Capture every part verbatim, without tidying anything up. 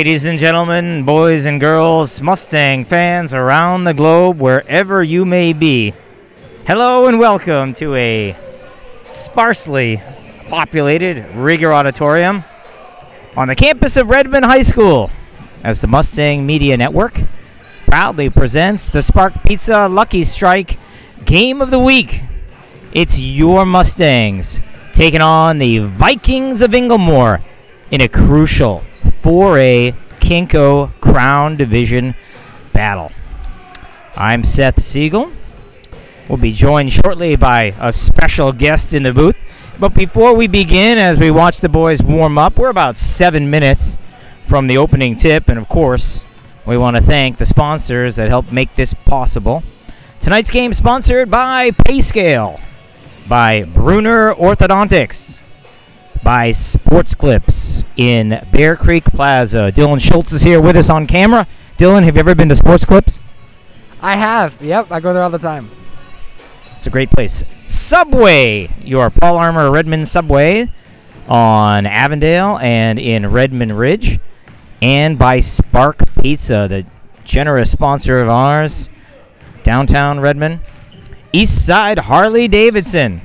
Ladies and gentlemen, boys and girls, Mustang fans around the globe, wherever you may be, hello and welcome to a sparsely populated Rieger Auditorium on the campus of Redmond High School as the Mustang Media Network proudly presents the Spark Pizza Lucky Strike Game of the Week. It's your Mustangs taking on the Vikings of Inglemoor in a crucial four A Kinko Crown Division battle. I'm Seth Siegel. We'll be joined shortly by a special guest in the booth. But before we begin, as we watch the boys warm up, we're about seven minutes from the opening tip. And, of course, we want to thank the sponsors that helped make this possible. Tonight's game sponsored by PayScale, by Bruner Orthodontics, by Sports Clips in Bear Creek Plaza. Dylan Schultz is here with us on camera. Dylan, have you ever been to Sports Clips? I have. Yep, I go there all the time. It's a great place. Subway, your Paul Armour Redmond Subway on Avondale and in Redmond Ridge. And by Spark Pizza, the generous sponsor of ours, downtown Redmond. East Side Harley Davidson.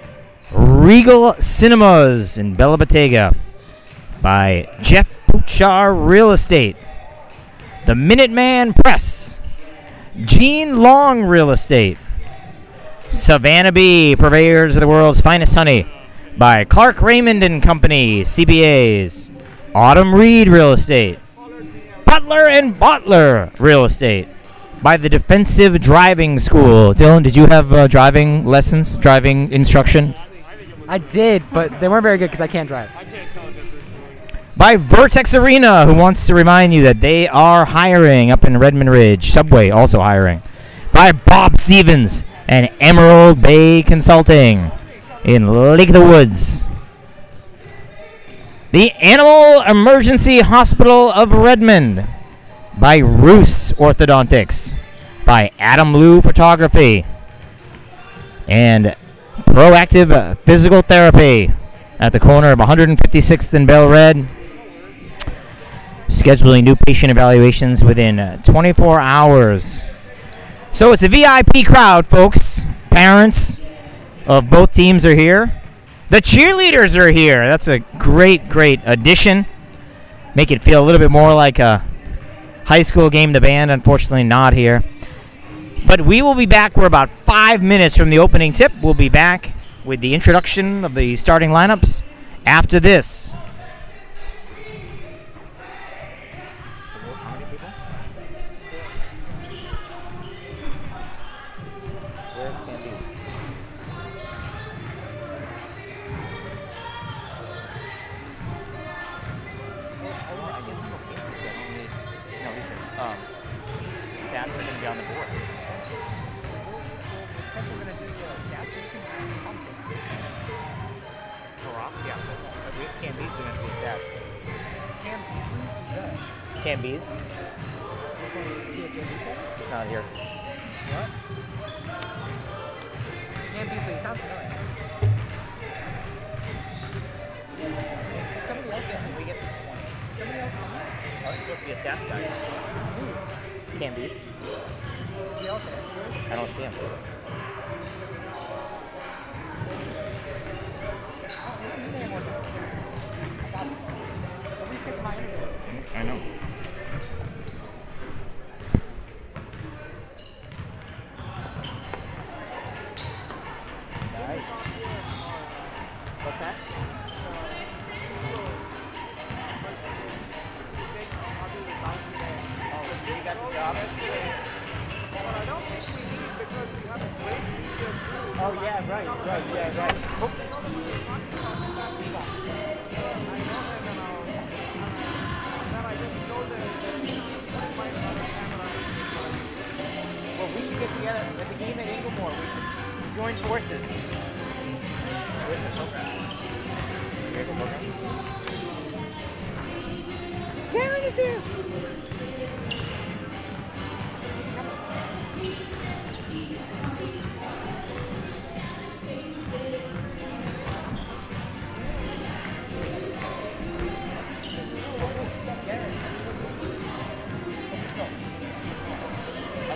Regal Cinemas in Bella Bottega by Jeff Butchar Real Estate. The Minuteman Press. Gene Long Real Estate. Savannah Bee, purveyors of the world's finest honey by Clark Raymond and Company, C B As. Autumn Reed Real Estate. Butler and Butler Real Estate by the Defensive Driving School. Dylan, did you have uh, driving lessons, driving instruction? I did, but they weren't very good because I can't drive. By Vertex Arena, who wants to remind you that they are hiring up in Redmond Ridge. Subway also hiring. By Bob Stevens and Emerald Bay Consulting in Lake of the Woods. The Animal Emergency Hospital of Redmond by Roos Orthodontics, by Adam Liu Photography, and Proactive Physical Therapy at the corner of one hundred fifty-sixth and Bell Red. Scheduling new patient evaluations within twenty-four hours. So it's a V I P crowd, folks. Parents of both teams are here. The cheerleaders are here. That's a great, great addition. Make it feel a little bit more like a high school game. The band, unfortunately, not here. But we will be back. We're about five minutes from the opening tip. We'll be back with the introduction of the starting lineups after this. Camby's. Not here. What? Camby, please. Sounds familiar. Somebody else get when we get to twenty. Somebody else come out. Oh, it's supposed to be a stats guy. Camby's. I don't see him. I know. Nice. What's that? Oh, you got the job? Oh, yeah, right, right, yeah, right. Well, we should get together at the game at Inglemoor. We should join forces. Where's the program? Here's the program. Karen is here!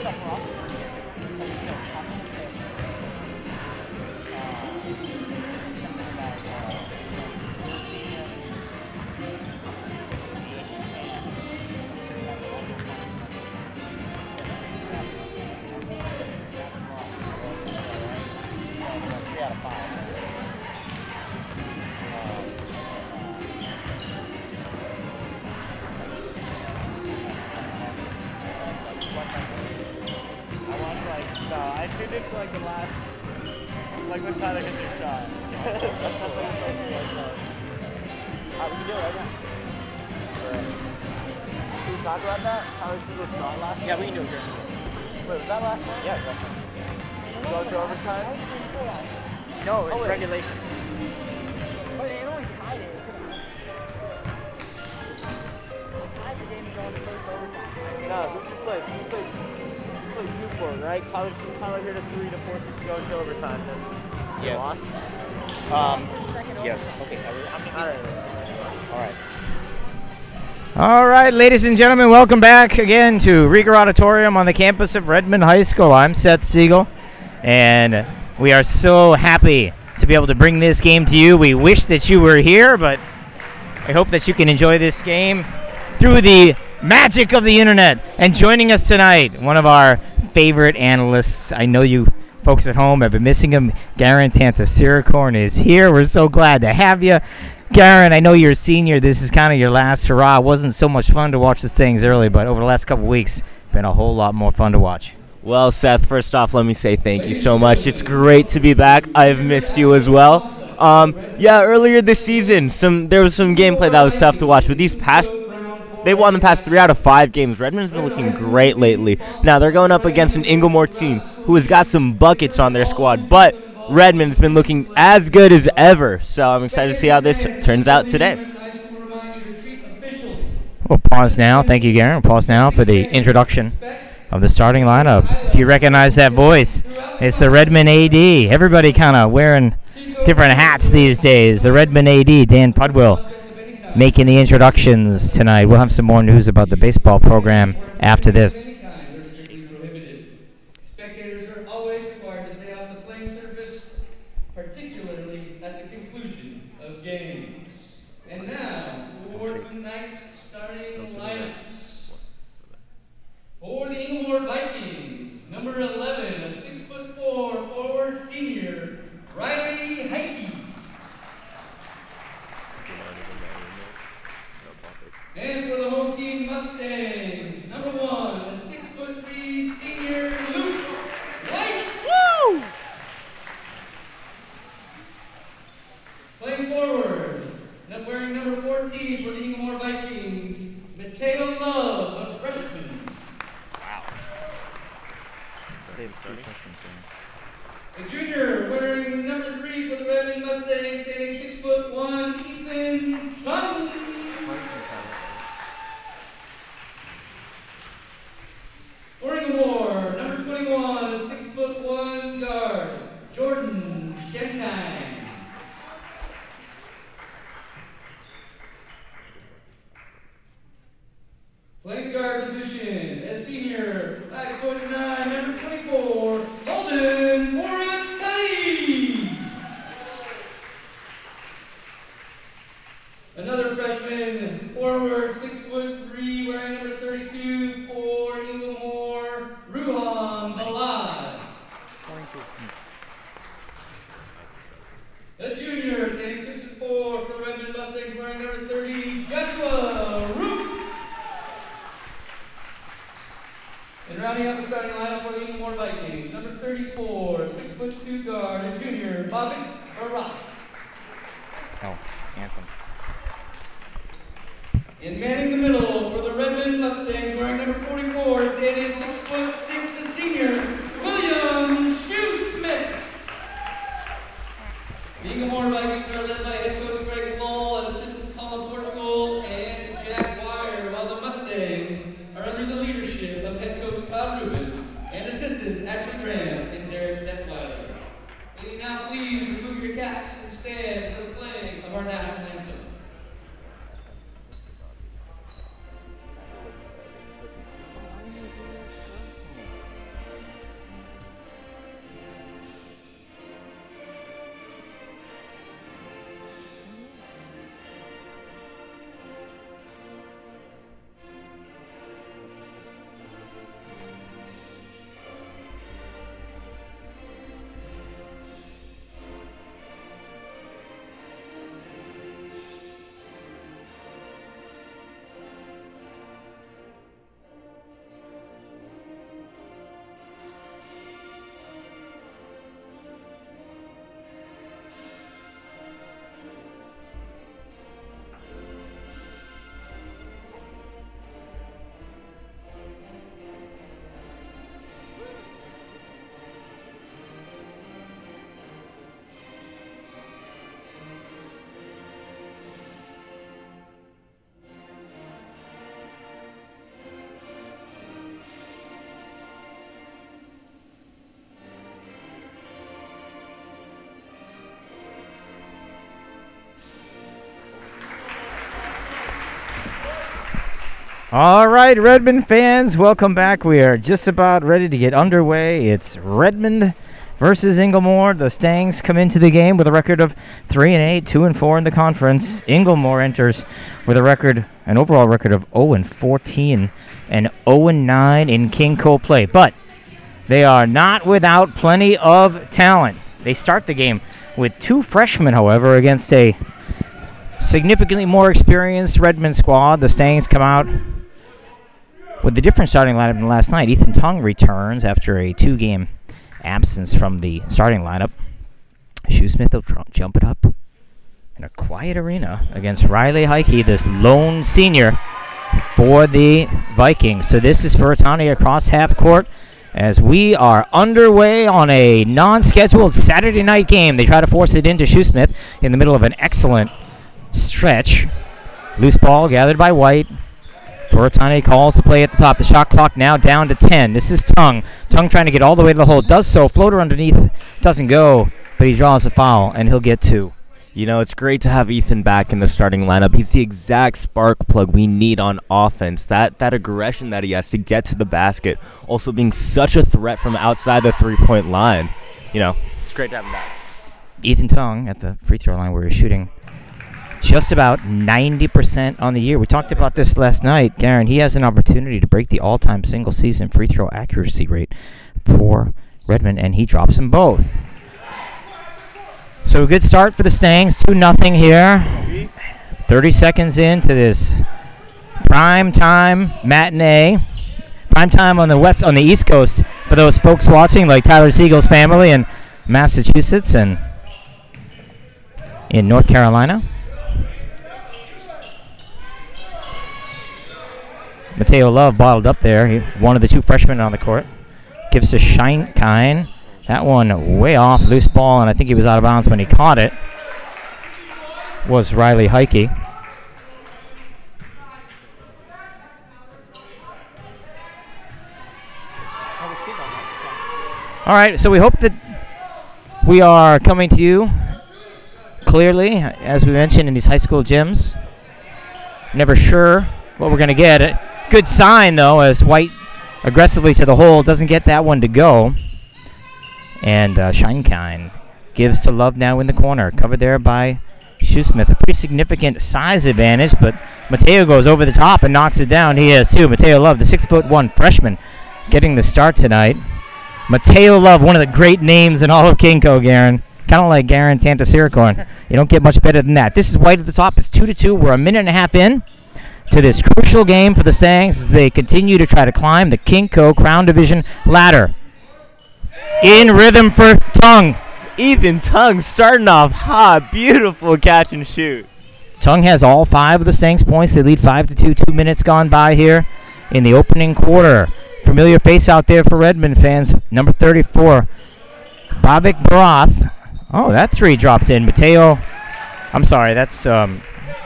I predict like the last, like when Tyler hit their shot. That's cool. Uh, we can do it right now. Right. Can we talk about that? Tyler Seagull's shot last night? Yeah, we can do it here. Wait, was that last night? Yeah, that's fine. To go to overtime? No, it's Oh, wait. regulation. But it only tied it. It tied the game to go into first overtime. No, who's the place? Who played? Who played Newport, right? Tyler, Tyler hit a three to force it to go into overtime. Then they Yes. lost. Um, Second yes. Okay. How many? All right. All right. All right, ladies and gentlemen, welcome back again to Rieger Auditorium on the campus of Redmond High School. I'm Seth Siegel, and we are so happy to be able to bring this game to you. We wish that you were here, but I hope that you can enjoy this game through the magic of the internet. And joining us tonight, one of our favorite analysts. I know you folks at home have been missing him. Garen Tantasiracorn is here. We're so glad to have you. Garen, I know you're a senior. This is kind of your last hurrah. It wasn't so much fun to watch the things early, but over the last couple weeks, been a whole lot more fun to watch. Well, Seth, first off, let me say thank you so much. It's great to be back. I've missed you as well. Um, yeah, earlier this season, some there was some gameplay that was tough to watch, but these past, they won the past three out of five games. Redmond's been looking great lately. Now, they're going up against an Inglemoor team who has got some buckets on their squad, but Redmond's been looking as good as ever, so I'm excited to see how this turns out today. We'll pause now. Thank you, Garen. We'll pause now for the introduction of the starting lineup. If you recognize that voice, it's the Redmond A D. Everybody kind of wearing different hats these days. The Redmond A D, Dan Pudwill, making the introductions tonight. We'll have some more news about the baseball program after this. Spectators are always required to stay off the playing surface, particularly at the conclusion of games. And now, for tonight's starting lineups. For the Inglemoor Vikings, number eleven, a six foot four forward senior, Riley Heike. And for the home team Mustangs, number one, a six foot three senior, Luke White. Woo! Playing forward, not wearing number fourteen for the Inglemoor Vikings, Mateo Love, a freshman. A junior wearing number three for the Redmond Mustangs, standing six foot one, Ethan Tun. For Inglemoor, number twenty-one, a six foot one guard, Jordan Shenheim. Playing guard position, a senior, five foot nine, number twenty-four, Holden Moratani. Another freshman, forward, six foot three, wearing number thirty-two for Inglemoor, Ruhan Balad. A junior, standing six foot four for the Redmond Mustangs, wearing number thirty, Joshua Root. And rounding out the starting lineup for the Inglemoor Vikings, number thirty-four, six foot two guard, a junior, Bobby Barak. Oh, Anthem. And manning the middle for the Redmond Mustangs, wearing number forty-four, standing six foot six, the senior, William Shoesmith. The Inglemoor Vikings are led by head coach Greg Lowell and assistants Colin Portugal and Jack Wire, while the Mustangs are under the leadership of head coach Todd Rubin and assistants Ashley Graham and Derek Detweiler. May you now please remove your caps and stand for the playing of our national anthem. All right, Redmond fans, welcome back. We are just about ready to get underway. It's Redmond versus Inglemoor. The Stangs come into the game with a record of three and eight, two and four in the conference. Inglemoor enters with a record, an overall record of zero and fourteen and zero and nine in Kingco play. But they are not without plenty of talent. They start the game with two freshmen, however, against a significantly more experienced Redmond squad. The Stangs come out with a different starting lineup than last night. Ethan Tung returns after a two-game absence from the starting lineup. Shoesmith will tr- jump it up in a quiet arena against Riley Heike, this lone senior for the Vikings. So this is Furutani across half court as we are underway on a non-scheduled Saturday night game. They try to force it into Shoesmith in the middle of an excellent stretch. Loose ball gathered by White. Furutani calls the play at the top. The shot clock now down to ten. This is Tung. Tung trying to get all the way to the hole. Does so. Floater underneath. Doesn't go, but he draws a foul, and he'll get two. You know, it's great to have Ethan back in the starting lineup. He's the exact spark plug we need on offense. That that aggression that he has to get to the basket, also being such a threat from outside the three-point line. You know, it's great to have him back. Ethan Tung at the free throw line where he's shooting just about ninety percent on the year. We talked about this last night, Garen. He has an opportunity to break the all-time single-season free throw accuracy rate for Redmond, and he drops them both. So a good start for the Stangs, two nothing here. thirty seconds into this prime time matinee. Prime time on the west, on the East Coast for those folks watching, like Tyler Siegel's family in Massachusetts and in North Carolina. Mateo Love bottled up there. He, one of the two freshmen on the court. Gives to Scheinkine. That one way off, loose ball, and I think he was out of bounds when he caught it. Was Riley Heike. All right, so we hope that we are coming to you clearly, as we mentioned, in these high school gyms. Never sure what we're going to get. Good sign, though, as White aggressively to the hole doesn't get that one to go. And uh, Scheinkine gives to Love now in the corner. Covered there by Shoesmith. A pretty significant size advantage, but Mateo goes over the top and knocks it down. He is, too. Mateo Love, the six foot one freshman, getting the start tonight. Mateo Love, one of the great names in all of Kingco, Garen. Kind of like Garen Tantasiricorn. You don't get much better than that. This is White at the top. It's two to two. We're a minute and a half in to this crucial game for the Stangs as they continue to try to climb the Kingco Crown Division ladder. In rhythm for Tung. Ethan Tung starting off hot. Beautiful catch and shoot. Tung has all five of the Stangs points. They lead five to two. Two minutes gone by here in the opening quarter. Familiar face out there for Redmond fans. Number thirty-four, Bobik Barath. Oh, that three dropped in. Mateo. I'm sorry. That's um.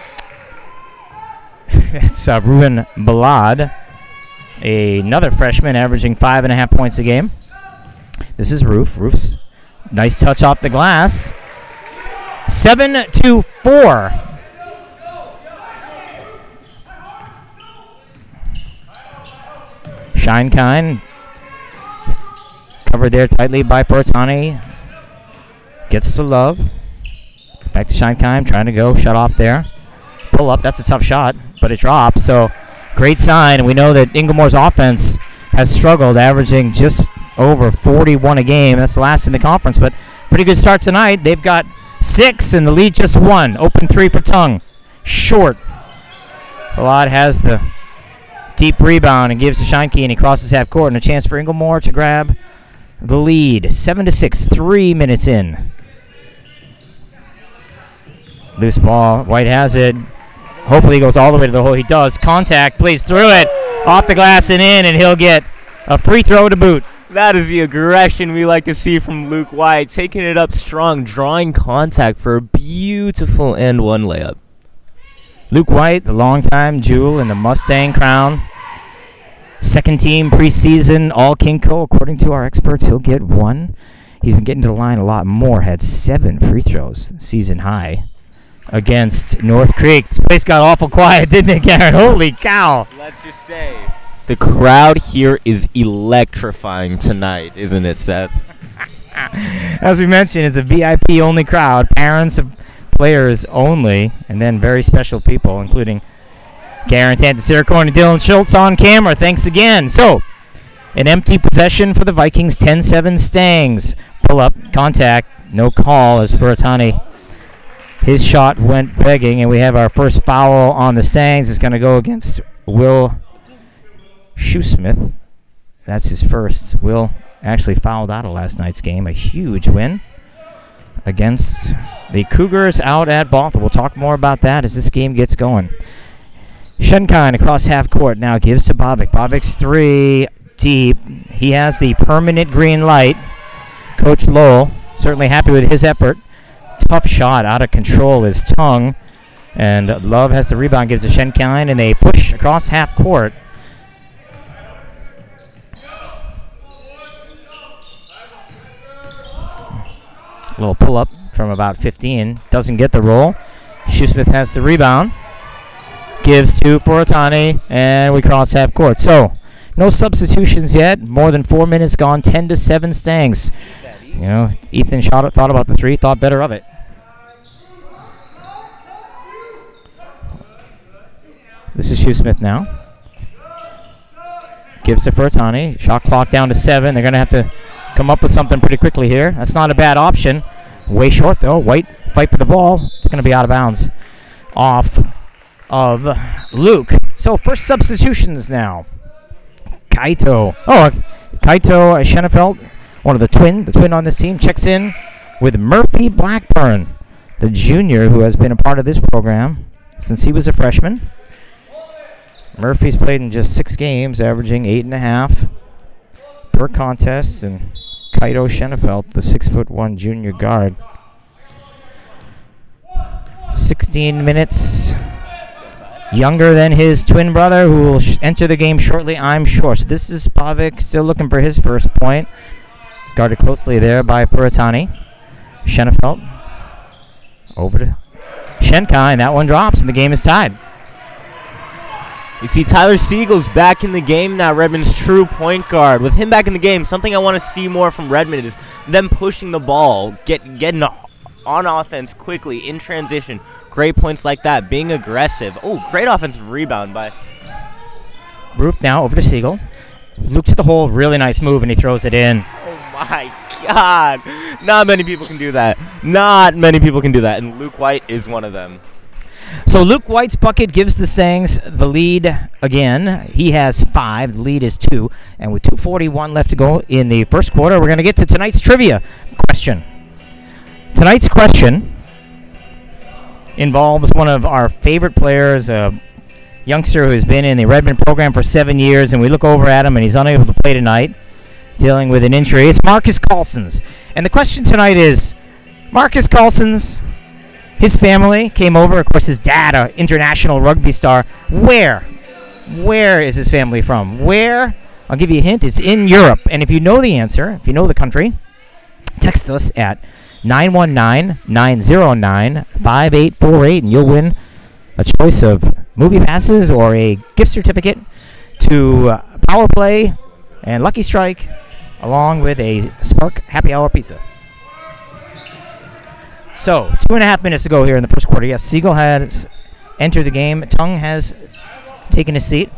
It's uh, Ruben Balad, another freshman averaging five and a half points a game. This is Roof. Roof's nice touch off the glass. Seven to four. Scheinkine covered there tightly by Furutani. Gets to Love. Back to Scheinkine, trying to go shut off there. Pull up, that's a tough shot, but it drops. So great sign. We know that Inglemoor's offense has struggled, averaging just over forty-one a game. That's last in the conference, but pretty good start tonight. They've got six, and the lead just one. Open three for Tung. Short. Balad has the deep rebound and gives to Scheinkine, and he crosses half court, and a chance for Inglemoor to grab the lead. Seven to six, three minutes in. Loose ball. White has it. Hopefully he goes all the way to the hole. He does. Contact. Plays through it. Off the glass and in, and he'll get a free throw to boot. That is the aggression we like to see from Luke White. Taking it up strong, drawing contact for a beautiful and one layup. Luke White, the longtime jewel in the Mustang crown. Second team preseason, all Kingco. According to our experts, he'll get one. He's been getting to the line a lot more. Had seven free throws, season high. against North Creek. This place got awful quiet, didn't it, Karen? Holy cow. Let's just say the crowd here is electrifying tonight, isn't it, Seth? As we mentioned, it's a V I P only crowd, parents of players only, and then very special people, including Karen Tantasiricorn and Dylan Schultz on camera. Thanks again. So, an empty possession for the Vikings, ten seven Stangs. Pull up, contact, no call as Furatani. His shot went begging, and we have our first foul on the Stangs. It's going to go against Will Shoesmith. That's his first. Will actually fouled out of last night's game. A huge win against the Cougars out at Bothell. We'll talk more about that as this game gets going. Shenkind across half court now gives to Bavik. Bavik's three deep. He has the permanent green light. Coach Lowell certainly happy with his effort. Tough shot, out of control is Tongue. And Love has the rebound, gives to Shenkind, and they push across half court. A little pull-up from about fifteen. Doesn't get the roll. Shoesmith has the rebound. Gives to Furatani, and we cross half court. So, no substitutions yet. More than four minutes gone. ten to seven Stangs. You know, Ethan shot it, thought about the three, thought better of it. This is Shoesmith now. Gives to Furatani. Shot clock down to seven. They're going to have to come up with something pretty quickly here. That's not a bad option. Way short, though. White fight for the ball. It's going to be out of bounds. Off of Luke. So, first substitutions now. Kaito. Oh, Kaito Schenefeld, one of the twin, the twin on this team, checks in with Murphy Blackburn, the junior who has been a part of this program since he was a freshman. Murphy's played in just six games, averaging eight and a half per contest, and Kaito Schenefeld, the six foot one junior guard. sixteen minutes younger than his twin brother, who will sh enter the game shortly, I'm sure. So this is Pavik still looking for his first point. Guarded closely there by Furatani. Schenefeld over to Shenkind. That one drops, and the game is tied. You see Tyler Siegel's back in the game now, Redmond's true point guard. With him back in the game, something I want to see more from Redmond is them pushing the ball, get, getting on offense quickly in transition. Great points like that, being aggressive. Oh, great offensive rebound by Roof now over to Siegel. Luke to the hole, really nice move, and he throws it in. Oh my God. Not many people can do that. Not many people can do that, and Luke White is one of them. So Luke White's bucket gives the Stangs the lead again. He has five. The lead is two. And with two forty-one left to go in the first quarter, we're going to get to tonight's trivia question. Tonight's question involves one of our favorite players, a youngster who has been in the Redmond program for seven years, and we look over at him, and he's unable to play tonight, dealing with an injury. It's Marcus Carlsons. And the question tonight is, Marcus Carlsons, his family came over. Of course, his dad, an international rugby star. Where? Where is his family from? Where? I'll give you a hint. It's in Europe. And if you know the answer, if you know the country, text us at nine one nine, nine zero nine, five eight four eight, and you'll win a choice of movie passes or a gift certificate to uh, Power Play and Lucky Strike, along with a Spark Happy Hour pizza. So, two and a half minutes to go here in the first quarter. Yes, Siegel has entered the game. Tongue has taken his seat.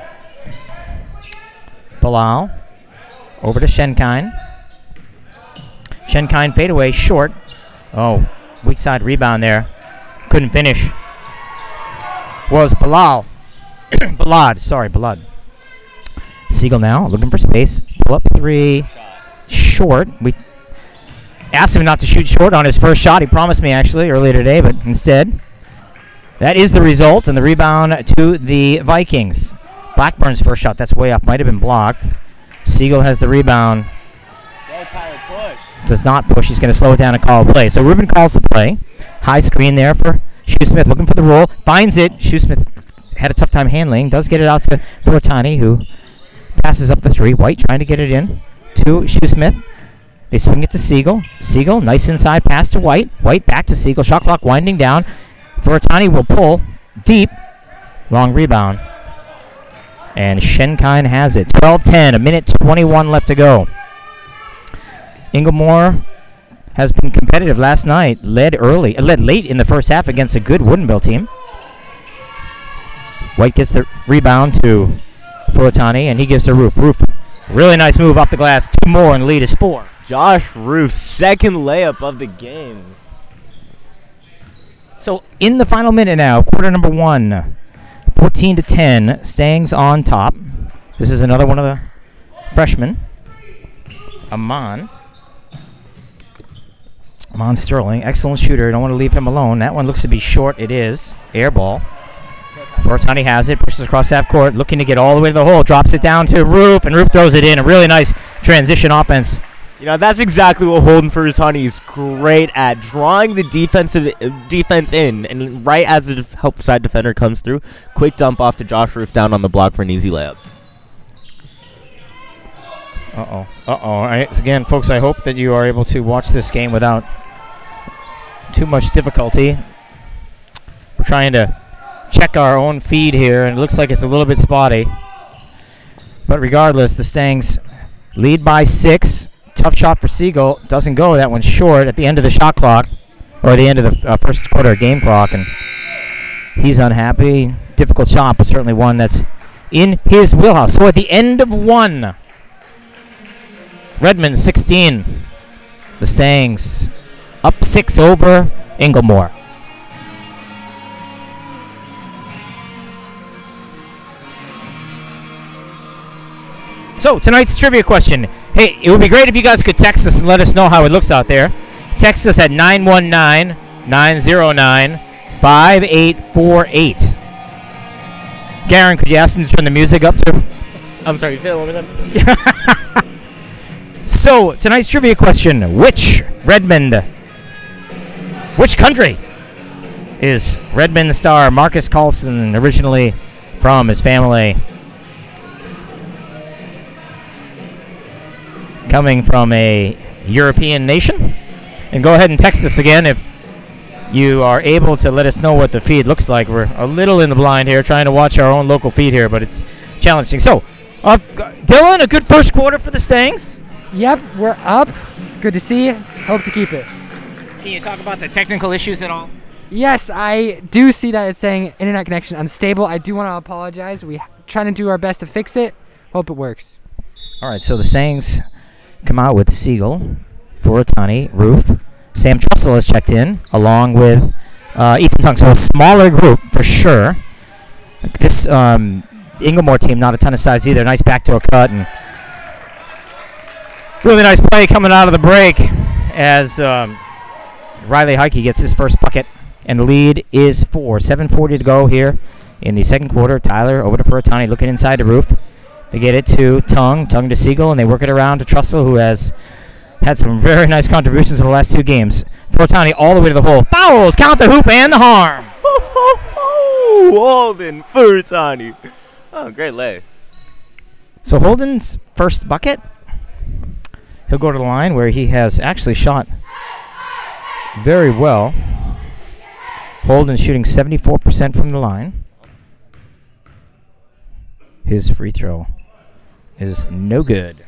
Bilal over to Shenkind. Shenkind fadeaway short. Oh, weak side rebound there. Couldn't finish. Was Bilal. Balad, sorry, Balad. Siegel now looking for space. Pull up three. Short. We asked him not to shoot short on his first shot. He promised me, actually, earlier today, but instead, that is the result, and the rebound to the Vikings. Blackburn's first shot, that's way off. Might have been blocked. Siegel has the rebound. Does not push. He's going to slow it down and call a play. So Ruben calls the play. High screen there for Shoesmith, looking for the roll. Finds it. Shoesmith had a tough time handling. Does get it out to Furatani, who passes up the three. White trying to get it in to Shoesmith. They swing it to Siegel. Siegel, nice inside pass to White. White back to Siegel. Shot clock winding down. Furatani will pull deep. Long rebound. And Shenkind has it. twelve ten, a minute twenty-one left to go. Inglemore has been competitive last night. Led early, uh, led late in the first half against a good Woodinville team. White gets the rebound to Furatani, and he gives to Roof. Roof, really nice move off the glass. Two more, and the lead is four. Josh Roof, second layup of the game. So in the final minute now, quarter number one, fourteen to ten, Stangs on top. This is another one of the freshmen, Amon. Amon Sterling, excellent shooter. Don't want to leave him alone. That one looks to be short. It is. Air ball. Furatani has it, pushes across half court, looking to get all the way to the hole, drops it down to Roof, and Roof throws it in. A really nice transition offense. You know, that's exactly what Holden Furatani is great at, drawing the defensive uh, defense in, and right as the def- help side defender comes through, quick dump off to Josh Roof down on the block for an easy layup. Uh-oh. Uh-oh. I, again, folks, I hope that you are able to watch this game without too much difficulty. We're trying to check our own feed here, and it looks like it's a little bit spotty. But regardless, the Stangs lead by six. Tough shot for Siegel. Doesn't go. That one's short at the end of the shot clock, or the end of the uh, first quarter game clock, and he's unhappy. Difficult shot, but certainly one that's in his wheelhouse. So at the end of one, Redmond sixteen. The Stangs up six over Inglemore. So tonight's trivia question. Hey, it would be great if you guys could text us and let us know how it looks out there. Text us at nine one nine, nine zero nine, five eight four eight. Garen, could you ask him to turn the music up too? I'm sorry, you say it one more time? So, tonight's trivia question. Which Redmond, which country is Redmond star Marcus Carlson originally from? His family coming from a European nation. And go ahead and text us again if you are able to let us know what the feed looks like. We're a little in the blind here, trying to watch our own local feed here, but it's challenging. So, uh, Dylan, a good first quarter for the Stangs. Yep, we're up. It's good to see. Hope to keep it. Can you talk about the technical issues at all? Yes, I do see that it's saying internet connection unstable. I do want to apologize. We're trying to do our best to fix it. Hope it works. All right, so the Stangs come out with Siegel, Furatani, Roof. Sam Trussell has checked in, along with uh, Ethan Tung. So a smaller group for sure. This um, Inglemore team, not a ton of size either. Nice backdoor cut and really nice play coming out of the break as um, Riley Heike gets his first bucket. And the lead is four. seven forty to go here in the second quarter. Tyler over to Furatani, looking inside the Roof. They get it to Tung, Tung to Siegel, and they work it around to Trussell, who has had some very nice contributions in the last two games. Furatani all the way to the hole. Fouls, count the hoop and the harm. Holden Furatani. Oh, great lay. So Holden's first bucket. He'll go to the line where he has actually shot very well. Holden shooting seventy-four percent from the line. His free throw is no good.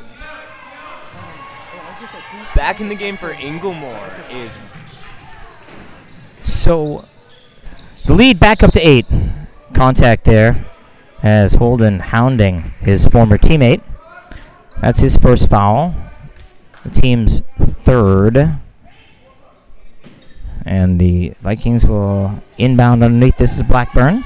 Back in the game for Inglemore is... So the lead back up to eight. Contact there as Holden hounding his former teammate. That's his first foul. The team's third. And the Vikings will inbound underneath. This is Blackburn.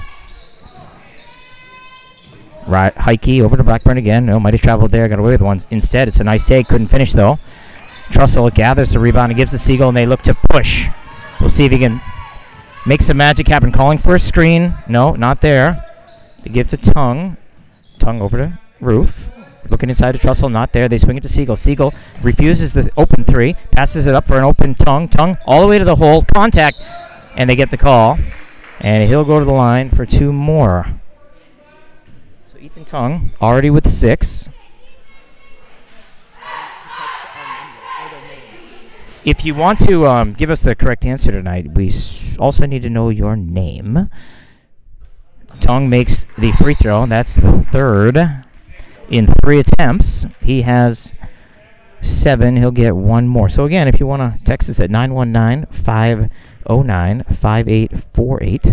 Right, Heike over to Blackburn again. No, might have traveled there. Got away with one. Instead, it's a nice take. Couldn't finish, though. Trussell gathers the rebound and gives to Siegel, and they look to push. We'll see if he can make some magic happen. Calling for a screen. No, not there. They give to Tung. Tung over to Roof. Looking inside to Trussell, not there. They swing it to Siegel. Siegel refuses the open three. Passes it up for an open Tung. Tung all the way to the hole. Contact. And they get the call. And he'll go to the line for two more. So Ethan Tung already with six. If you want to um, give us the correct answer tonight, we s- also need to know your name. Tong makes the free throw. That's the third in three attempts. He has seven. He'll get one more. So again, if you want to text us at nine one nine, five oh nine, five eight four eight.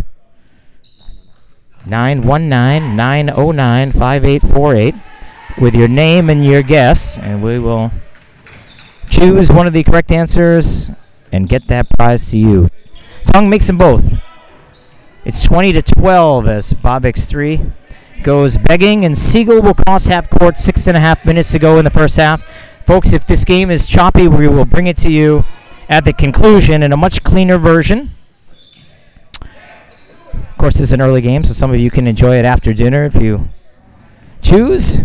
nine one nine, nine oh nine, five eight four eight with your name and your guess, and we will choose one of the correct answers and get that prize to you. Tong makes them both. It's twenty to twelve as Bob X three goes begging, and Siegel will cross half court. Six and a half minutes to go in the first half. Folks, if this game is choppy, we will bring it to you at the conclusion in a much cleaner version. Of course, this is an early game, so some of you can enjoy it after dinner if you choose.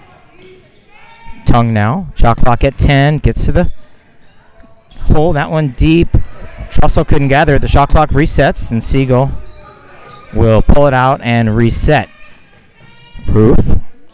Tong now. Shot clock at ten. Gets to the hole. That one deep. Trussell couldn't gather it. The shot clock resets, and Siegel will pull it out and reset. Proof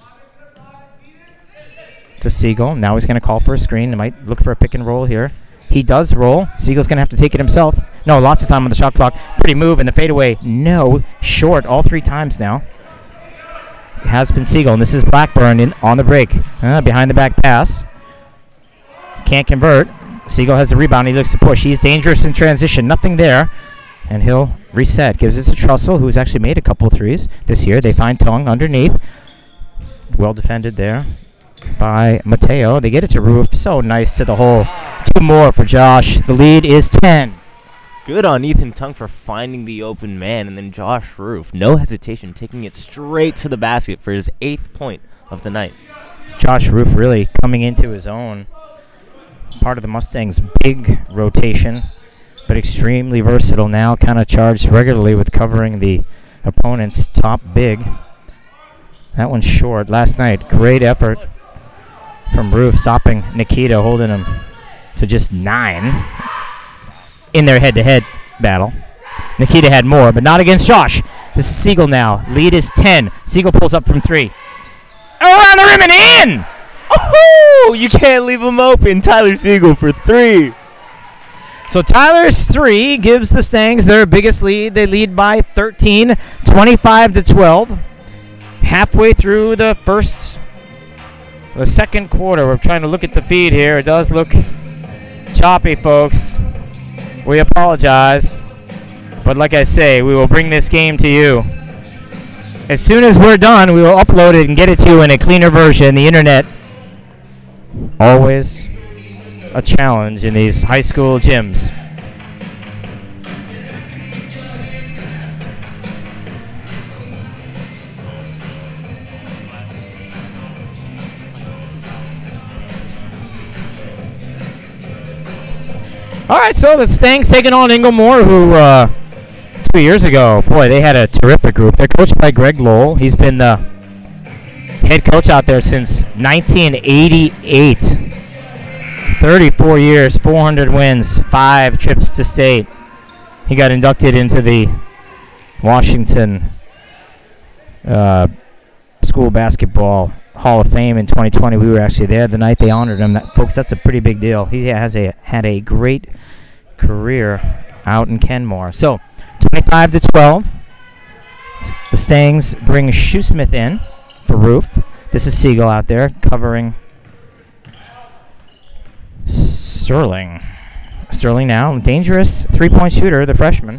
to Siegel. Now he's going to call for a screen. He might look for a pick and roll here. He does roll. Siegel's going to have to take it himself. No, lots of time on the shot clock. Pretty move, and the fadeaway. No. Short all three times now. It has been Siegel, and this is Blackburn in on the break. Uh, behind the back pass. Can't convert. Siegel has the rebound. He looks to push. He's dangerous in transition. Nothing there. And he'll reset. Gives it to Trussell, who's actually made a couple of threes this year. They find Tong underneath. Well defended there by Mateo. They get it to Roof. So nice to the hole. Two more for Josh. The lead is ten. Good on Ethan Tung for finding the open man, and then Josh Roof, no hesitation, taking it straight to the basket for his eighth point of the night. Josh Roof really coming into his own. Part of the Mustangs' big rotation, but extremely versatile now, kind of charged regularly with covering the opponent's top big. That one's short. Last night, great effort from Roof, stopping Nikita, holding him to just nine in their head-to-head battle. Nikita had more, but not against Josh. This is Siegel now. Lead is ten. Siegel pulls up from three. Around the rim and in! Oh, you can't leave him open. Tyler Siegel for three. So Tyler's three gives the Stangs their biggest lead. They lead by thirteen, twenty-five to twelve. Halfway through the first, the second quarter. We're trying to look at the feed here. It does look choppy, folks. We apologize. But like I say, we will bring this game to you. As soon as we're done, we will upload it and get it to you in a cleaner version. The internet, always a challenge in these high school gyms. All right, so the Stangs taking on Inglemoor, who uh, two years ago, boy, they had a terrific group. They're coached by Greg Lowell. He's been the head coach out there since nineteen eighty-eight. thirty-four years, four hundred wins, five trips to state. He got inducted into the Washington uh, School Basketball Hall of Fame in twenty twenty. We were actually there the night they honored him. That, folks, that's a pretty big deal. He has a had a great career out in Kenmore. So, twenty-five to twelve. The Stangs bring Shoesmith in for Roof. This is Siegel out there covering Sterling. Sterling now, dangerous three-point shooter, the freshman.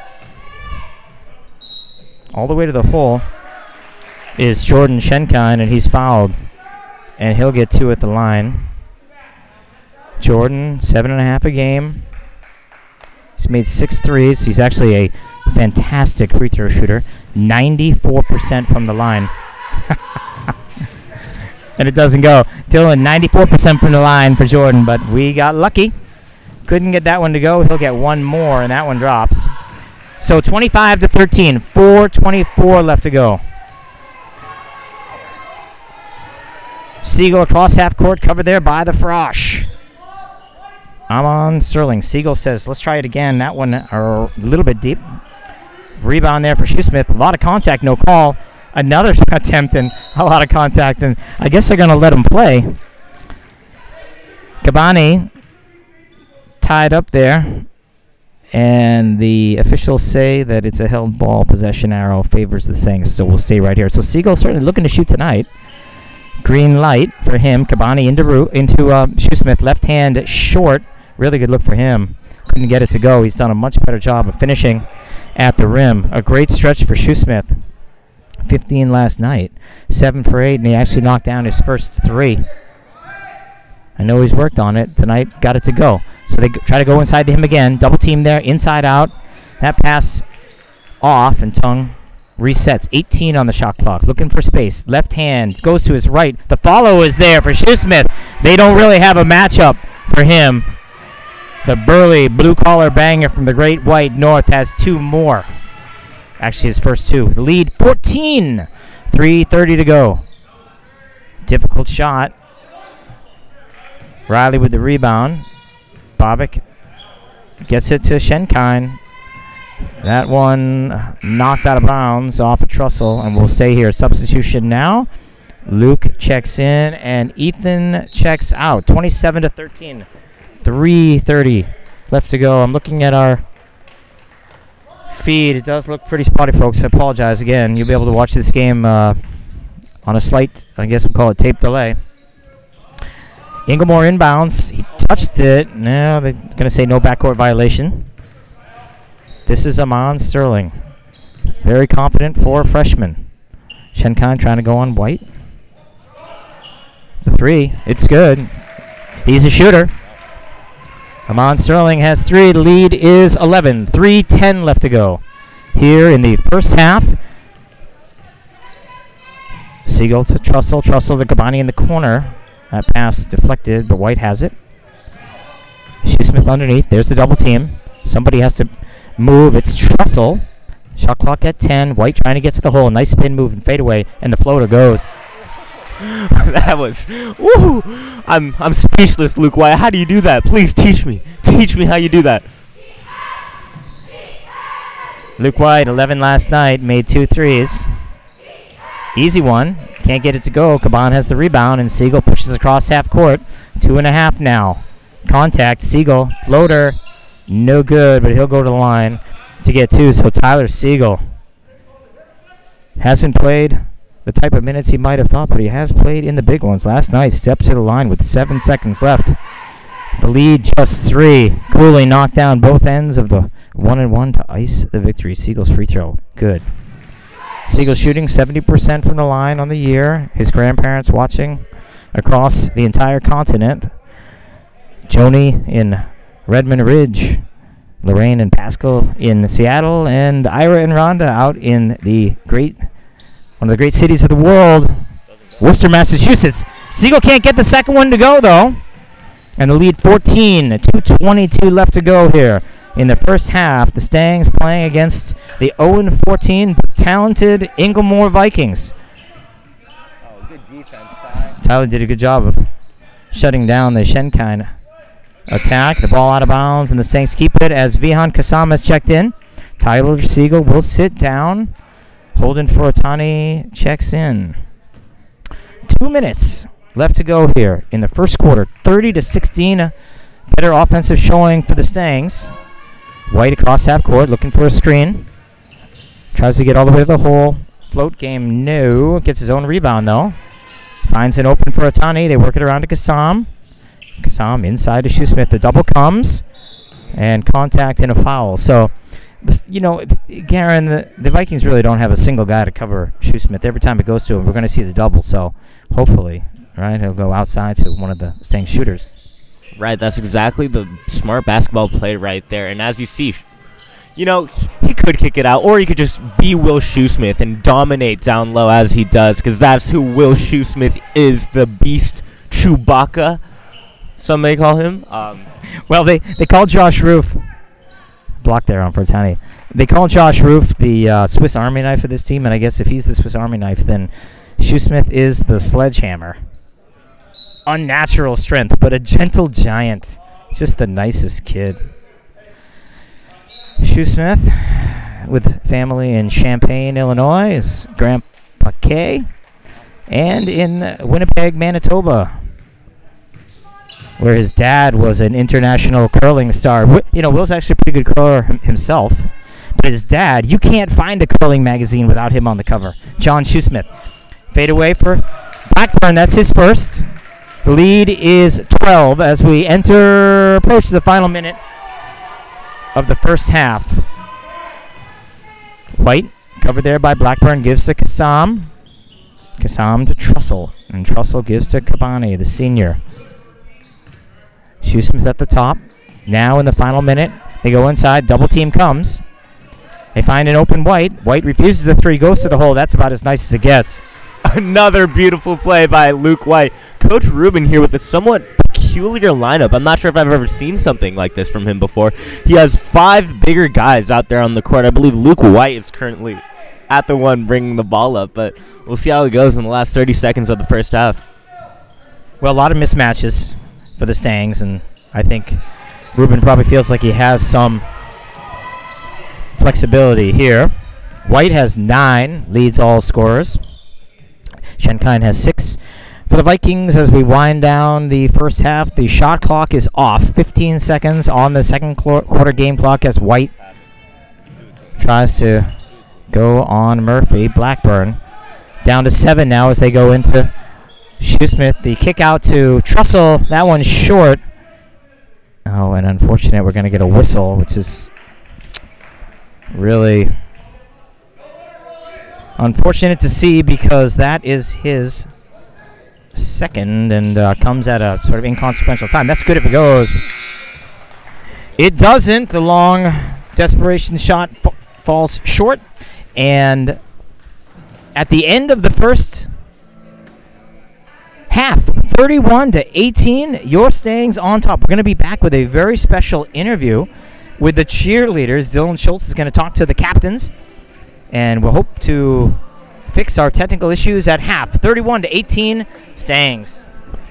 All the way to the hole is Jordan Schenkine, and he's fouled. And he'll get two at the line. Jordan, seven and a half a game. He's made six threes. He's actually a fantastic free throw shooter. ninety-four percent from the line. And it doesn't go. Dylan, ninety-four percent from the line for Jordan, but we got lucky. Couldn't get that one to go. He'll get one more, and that one drops. So twenty-five to thirteen, four twenty-four left to go. Siegel across half court, covered there by the Frosh. I'm on Sterling. Siegel says, let's try it again. That one a little bit deep. Rebound there for Shoesmith. A lot of contact, no call. Another attempt and a lot of contact, and I guess they're going to let him play. Kabani tied up there. And the officials say that it's a held ball. Possession arrow favors the Stangs, so we'll stay right here. So Siegel certainly looking to shoot tonight. Green light for him. Kabani into Ru- into uh, Shoesmith. Left hand short. Really good look for him. Couldn't get it to go. He's done a much better job of finishing at the rim. A great stretch for Shoesmith. fifteen last night. seven for eight, and he actually knocked down his first three. I know he's worked on it. Tonight, got it to go. So they g- try to go inside to him again. Double team there, inside out. That pass off, and Tung resets. eighteen on the shot clock. Looking for space. Left hand goes to his right. The follow is there for Shoesmith. They don't really have a matchup for him. The burly blue-collar banger from the Great White North has two more. Actually, his first two. The lead, fourteen. three thirty to go. Difficult shot. Riley with the rebound. Bobbick gets it to Schenkine. That one knocked out of bounds off of Trussell, and we'll stay here. Substitution now. Luke checks in, and Ethan checks out. twenty-seven to thirteen. three thirty left to go. I'm looking at our feed. It does look pretty spotty, folks. I apologize again. You'll be able to watch this game uh, on a slight, I guess we'll call it tape delay. Inglemore inbounds. He touched it. Now they're going to say no backcourt violation. This is Amon Sterling. Very confident for a freshman. Schenkine trying to go on White. The three. It's good. He's a shooter. Amon Sterling has three. The lead is eleven. three ten left to go here in the first half. Siegel to Trussell. Trussell to Kabani in the corner. That pass deflected, but White has it. Shoesmith underneath. There's the double team. Somebody has to move. It's Trussell. Shot clock at ten. White trying to get to the hole. Nice spin move and fade away, and the floater goes. That was, woo! I'm I'm speechless, Luke White. How do you do that? Please teach me. Teach me how you do that. Luke White, eleven last night, made two threes. Easy one. Can't get it to go. Caban has the rebound, and Siegel pushes across half court. Two and a half now. Contact. Siegel. Floater. No good, but he'll go to the line to get two. So Tyler Siegel hasn't played the type of minutes he might have thought, but he has played in the big ones. Last night, stepped to the line with seven seconds left. The lead just three. Cooley knocked down both ends of the one and one to ice the victory. Siegel's free throw. Good. Siegel shooting seventy percent from the line on the year. His grandparents watching across the entire continent. Joni in Redmond Ridge. Lorraine and Pascal in Seattle. And Ira and Rhonda out in the great, one of the great cities of the world, Worcester, Massachusetts. Siegel can't get the second one to go, though. And the lead fourteen. two twenty-two left to go here in the first half. The Stangs playing against the oh and fourteen talented Inglemore Vikings. Oh, good defense, Tyler. Tyler did a good job of shutting down the Schenkine attack. The ball out of bounds, and the Stangs keep it as Vihan Kassam has checked in. Tyler Siegel will sit down. Holden Fortani checks in. Two minutes left to go here in the first quarter. thirty to sixteen. A better offensive showing for the Stangs. White across half court looking for a screen. Tries to get all the way to the hole. Float game, no. Gets his own rebound, though. Finds an open for Otani. They work it around to Kassam. Kassam inside to Shoesmith. The double comes. And contact and a foul. So, this, you know, Garen, the, the Vikings really don't have a single guy to cover Shoesmith. Every time it goes to him, we're going to see the double. So, hopefully, right, he'll go outside to one of the Stang shooters. Right, that's exactly the smart basketball play right there. And as you see, you know, he could kick it out, or he could just be Will Shoesmith and dominate down low as he does, because that's who Will Shoesmith is, the beast Chewbacca, some may call him. Um, well, they, they call Josh Roof, block there on Fortani. They call Josh Roof the uh, Swiss Army knife of this team, and I guess if he's the Swiss Army knife, then Shoesmith is the sledgehammer. Unnatural strength, but a gentle giant. Just the nicest kid. Shoesmith, with family in Champaign, Illinois, is Grandpa Kay, and in Winnipeg, Manitoba. where his dad was an international curling star. Wi- You know, Will's actually a pretty good curler him- himself. But his dad, you can't find a curling magazine without him on the cover. John Shoesmith. Fade away for Blackburn. That's his first. The lead is twelve as we enter, approach the final minute of the first half. White, covered there by Blackburn, gives to Kassam. Kassam to Trussell. And Trussell gives to Kabani, the senior. Shoesmith at the top. Now in the final minute, they go inside. Double team comes. They find an open White. White refuses the three, goes to the hole. That's about as nice as it gets. Another beautiful play by Luke White. Coach Rubin here with a somewhat peculiar lineup. I'm not sure if I've ever seen something like this from him before. He has five bigger guys out there on the court. I believe Luke White is currently at the one bringing the ball up, but we'll see how it goes in the last thirty seconds of the first half. Well, a lot of mismatches for the Stangs, and I think Rubin probably feels like he has some flexibility here. White has nine, leads all scorers. Schenkine has six. For the Vikings, as we wind down the first half, the shot clock is off. fifteen seconds on the second clo- quarter game clock as White tries to go on Murphy. Blackburn down to seven now as they go into Shoesmith. The kick out to Trussell. That one's short. Oh, and unfortunate, we're going to get a whistle, which is really unfortunate to see because that is his second and uh, comes at a sort of inconsequential time. That's good if it goes. It doesn't. The long desperation shot fa- falls short. And at the end of the first half, thirty-one to eighteen, your Stangs on top. We're going to be back with a very special interview with the cheerleaders. Dylan Schultz is going to talk to the captains, and we'll hope to fix our technical issues at half. thirty-one to eighteen, Stangs.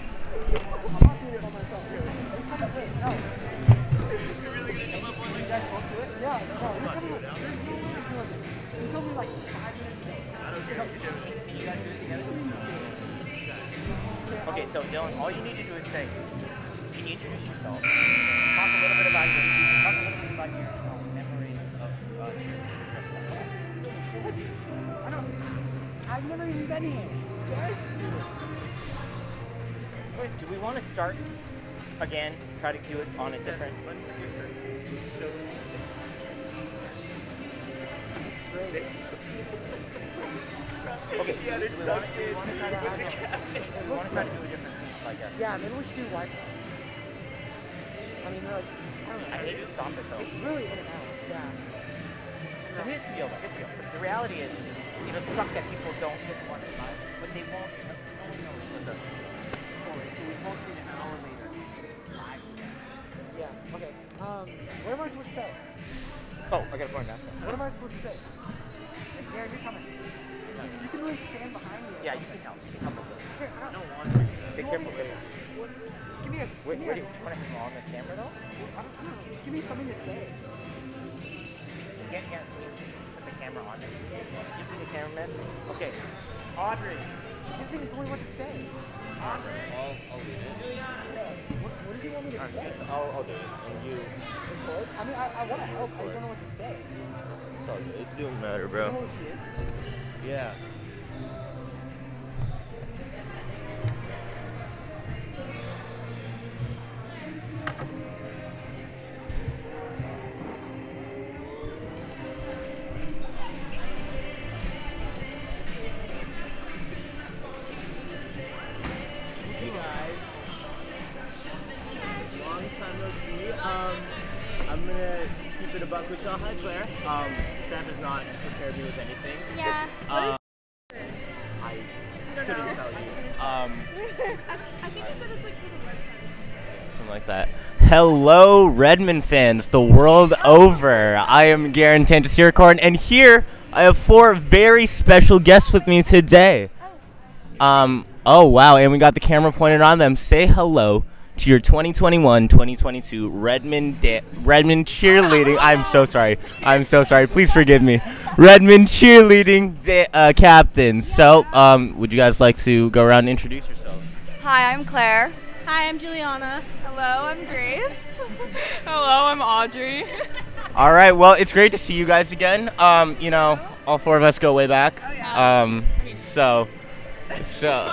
Okay, so Dylan, all you need to do is say, can you introduce yourself? Talk a little bit about your, talk a little bit about your um, memories of uh, cheerleading. That's all. I don't. I've never even been here. Wait, do we want to start again? Try to do it on a different. Okay, do we want to try to do we want to try to do a different thing like that? Yeah, maybe we should do Wi-Fi. I mean, they're like, I don't know. I hate to stop it though. It's really in and out. Yeah. So here's the deal, though. Here's the deal. The reality is, it'll suck that people don't get to watch it live, but they won't. No one knows what the story is. So we won't see an hour later. It's live together. Yeah. Okay. Um, what am I supposed to say? Oh, I gotta put my mask on. What am I supposed to say? Hey, Darren, you're coming. You can really stand behind me. or Yeah, you something. can help. You can help a little. Here, I don't one. Be careful, video. Just give me a. Wait, give me where a, do you want to have on the camera though? I don't know. Just give me something to say. Can't, can't put the camera on there. You be the cameraman. Okay. Audrey. You think it's only what to say. Audrey. I'll, I'll leave it. What, what does he want me to say? I'll, I'll do it. And you. Record? I mean, I, I want to help. I just don't know what to say. Sorry, it doesn't matter, You know who she is? Yeah. Um, I'm gonna keep it a buck with y'all. Hi, Claire. Um, Steph has not prepared me with anything. Yeah. Um, I couldn't tell you. Um, I think I said it's like for the website. Something like that. Hello, Redmond fans, the world over. I am Garen Tantasiricorn, and here I have four very special guests with me today. Um, oh, wow, and we got the camera pointed on them. Say hello to your twenty twenty-one twenty twenty-two Redmond da- Redmond cheerleading. I'm so sorry. I'm so sorry. Please forgive me. Redmond cheerleading da- uh, captain. So, um, would you guys like to go around and introduce yourselves? Hi, I'm Claire. Hi, I'm Juliana. Hello, I'm Grace. Hello, I'm Audrey. All right. Well, it's great to see you guys again. Um, you know, all four of us go way back. Oh, yeah. Um, so, so.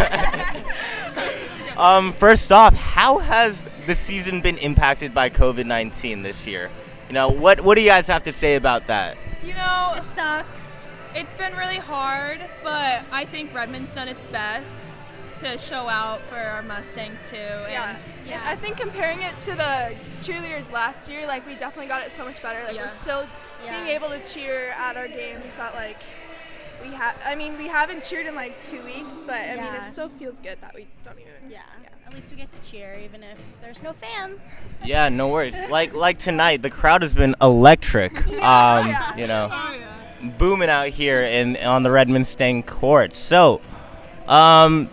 um, first off, how has the season been impacted by COVID nineteen this year? You know, what what do you guys have to say about that? You know, it sucks. It's been really hard, but I think Redmond's done its best to show out for our Mustangs too. Yeah. And yeah. I think comparing it to the cheerleaders last year, like we definitely got it so much better. Like Yeah. we're still Yeah. being able to cheer at our games that like we have. I mean, we haven't cheered in like two weeks, but I mean, Yeah. it still feels good that we don't even. Yeah. At least we get to cheer even if there's no fans. Yeah, no worries. Like like tonight, the crowd has been electric. Um, Yeah. you know, Oh yeah. booming out here in on the Redmond Stang court. So, um.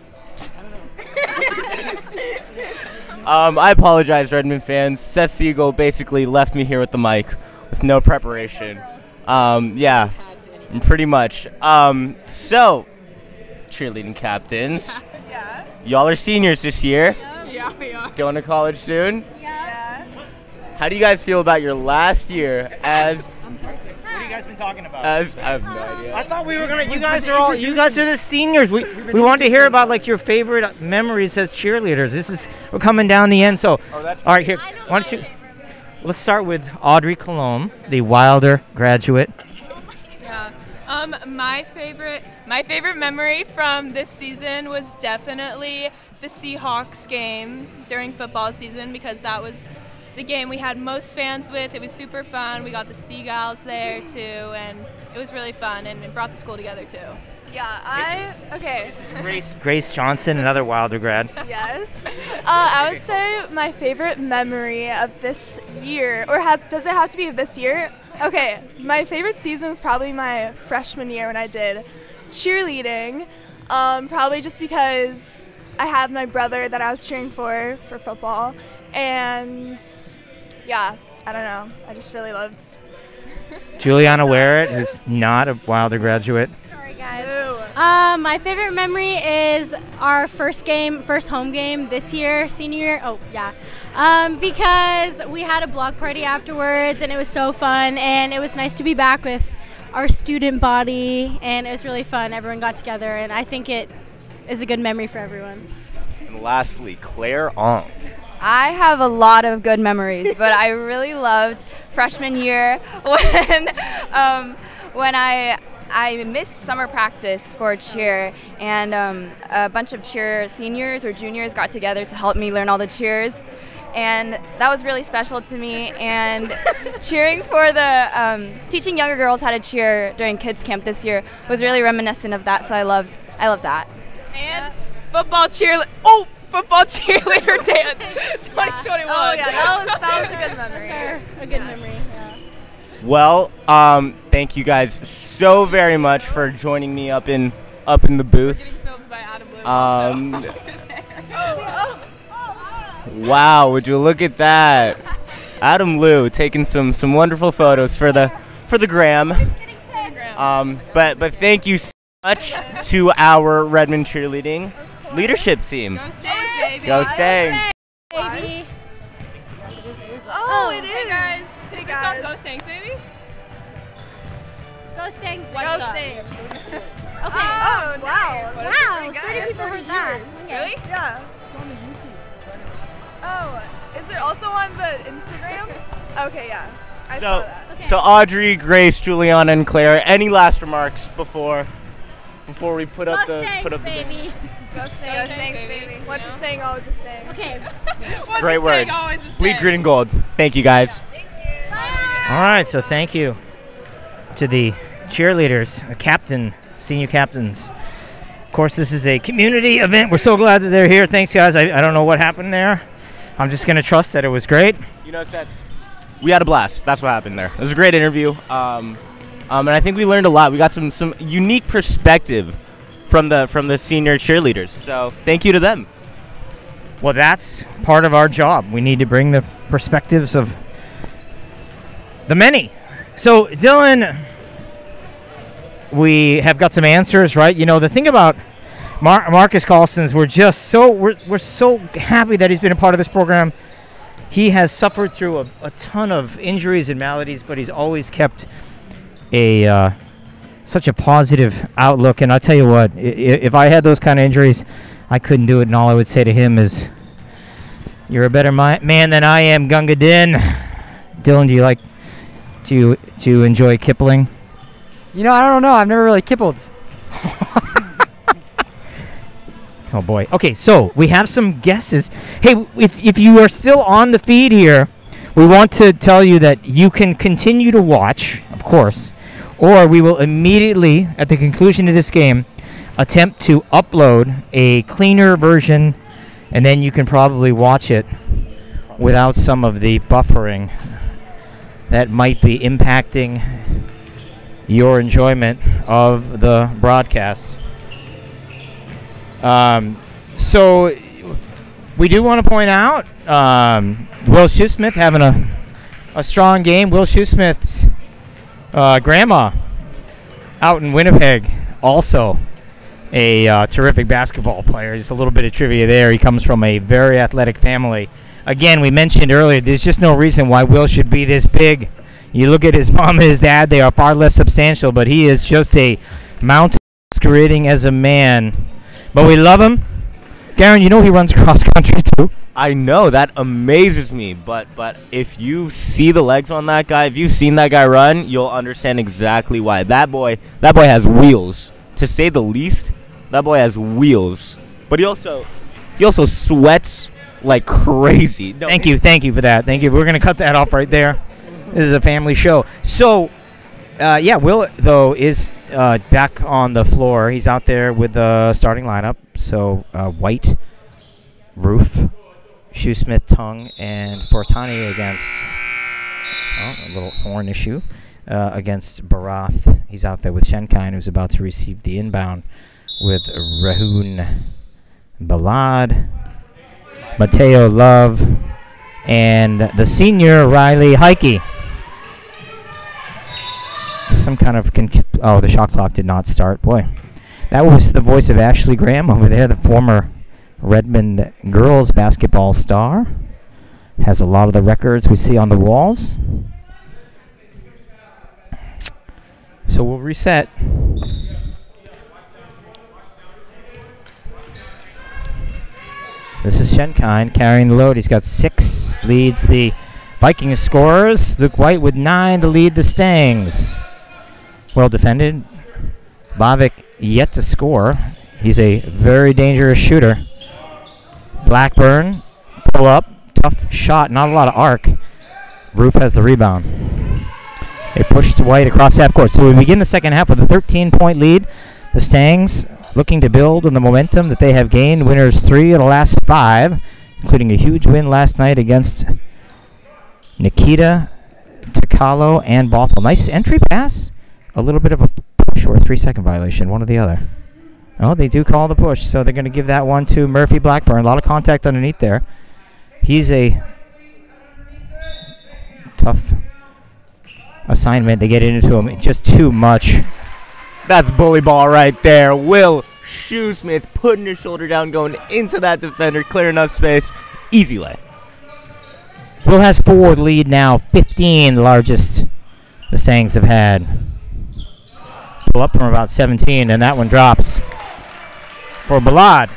um, I apologize, Redmond fans. Seth Siegel basically left me here with the mic with no preparation. Um, yeah, pretty much. Um, so, cheerleading captains, Yeah. y'all are seniors this year. Yeah, we are. Going to college soon. Yeah. How do you guys feel about your last year as What have you guys been talking about? as I have no idea. I thought we were gonna. You guys are all. You guys are the seniors. We we wanted to hear about like your favorite memories as cheerleaders. This is we're coming down the end. So, Oh, that's all right, here. Why don't you? Let's start with Audrey Colomb, the Wilder graduate. Yeah. Um, my favorite, my favorite memory from this season was definitely the Seahawks game during football season because that was the game we had most fans with. It was super fun. We got the Seagulls there too, and it was really fun, and it brought the school together too. Yeah. I. Okay. Grace Grace Johnson, another Wilder grad. Yes. Uh, I would say my favorite memory of this year, or has does it have to be of this year? Okay, my favorite season was probably my freshman year when I did cheerleading. Um, probably just because I had my brother that I was cheering for for football, and yeah, I don't know. I just really loved. Juliana Warrett, who's not a Wilder graduate. Sorry, guys. Um, my favorite memory is our first game, first home game this year, senior year. Oh, yeah. Um, because we had a block party afterwards, and it was so fun, and it was nice to be back with our student body, and it was really fun. Everyone got together, and I think it is a good memory for everyone. And lastly, Claire Ong. I have a lot of good memories, but I really loved freshman year when um, when I I missed summer practice for cheer, and um, a bunch of cheer seniors or juniors got together to help me learn all the cheers, and that was really special to me. And cheering for the um, teaching younger girls how to cheer during kids camp this year was really reminiscent of that. So I loved I loved that. And football cheer. Oh. Football cheerleader dance, twenty twenty-one. Oh yeah, that was that was a good memory. A good memory, yeah. Well, um, thank you guys so very much for joining me up in up in the booth. Filmed by Adam Blue Um, Oh, wow, would you look at that? Adam Liu taking some some wonderful photos for the for the gram. Um, but but thank you so much to our Redmond cheerleading leadership team. Go Stangs, baby. Go Stang. Baby. oh, it is. Hey guys, Hey is this song guys. Go Stangs, baby? Go Stangs, What's Go up? Stings. Okay. Oh wow. Wow, thirty people heard that. Really? Yeah. Oh, is it also on the Instagram? Okay, yeah. I saw So, that. to Audrey, Grace, Juliana, and Claire, any last remarks before before we put up Go the Stangs, put up the baby. Go Stings, Go Stings, baby. What's a saying, always a saying. Okay. What's great the saying? words. Always the Bleed same. green and gold. Thank you guys. All right, so thank you to the cheerleaders, uh, captain, senior captains. Of course, this is a community event. We're so glad that they're here. Thanks, guys. I, I don't know what happened there. I'm just going to trust that it was great. You know, Seth, we had a blast. That's what happened there. It was a great interview. Um, um, and I think we learned a lot. We got some some unique perspective from the from the senior cheerleaders. So thank you to them. Well, that's part of our job. We need to bring the perspectives of the many. So, Dylan, we have got some answers, right? You know, the thing about Mar- Marcus Carlsons, we're just so we're we're so happy that he's been a part of this program. He has suffered through a, a ton of injuries and maladies, but he's always kept a uh, such a positive outlook. And I'll tell you what, I- if I had those kind of injuries, I couldn't do it. And all I would say to him is, "You're a better mi- man than I am, Gunga Din." Dylan, do you like do you, do you enjoy Kipling? You know, I don't know. I've never really kippled. Oh boy. Okay, so we have some guesses. Hey, if if you are still on the feed here, we want to tell you that you can continue to watch, of course, or we will immediately, at the conclusion of this game, attempt to upload a cleaner version, and then you can probably watch it without some of the buffering that might be impacting your enjoyment of the broadcast. Um, so we do want to point out um, Will Shoesmith having a, a strong game. Will Shoesmith's uh, grandma out in Winnipeg, also a uh, terrific basketball player. Just a little bit of trivia there. He comes from a very athletic family. Again, we mentioned earlier, there's just no reason why Will should be this big. You look at his mom and his dad, they are far less substantial, but he is just a mountain masquerading as a man. But we love him. Garen, you know he runs cross country too. I know, that amazes me. But but if you see the legs on that guy, if you've seen that guy run, you'll understand exactly why. That boy, that boy has wheels. To say the least, that boy has wheels. But he also he also sweats like crazy. No, Thank you, thank you for that. Thank you. We're gonna cut that off right there. This is a family show. So, uh, yeah, Will though is uh, back on the floor. He's out there with the starting lineup. So uh, White, Roof, Shoesmith, Tongue, and Fortani against oh, a little horn issue uh, against Barath. He's out there with Shenkine, who's about to receive the inbound with Rahun Balad, Mateo Love, and the senior Riley Heike. Some kind of con- oh, the shot clock did not start. Boy, that was the voice of Ashley Graham over there, the former Redmond girls basketball star. Has a lot of the records we see on the walls. So we'll reset. This is Shenkine carrying the load. He's got six, leads the Vikings scorers. Luke White with nine to lead the Stangs. Well defended. Bavik yet to score. He's a very dangerous shooter. Blackburn, pull up, tough shot, not a lot of arc. Roof has the rebound. A push to White across half court. So we begin the second half with a thirteen-point lead. The Stangs looking to build on the momentum that they have gained. Winners three of the last five, including a huge win last night against Nikita, Takalo, and Bothell. Nice entry pass. A little bit of a push or a three-second violation, one or the other. Oh, they do call the push, so they're going to give that one to Murphy Blackburn. A lot of contact underneath there. He's a tough assignment. They get into him just too much. That's bully ball right there. Will Shoesmith putting his shoulder down, going into that defender, clear enough space. Easy lay. Will has four lead now, fifteen, the largest the Stangs have had. Pull up from about seventeen, and that one drops for Balad.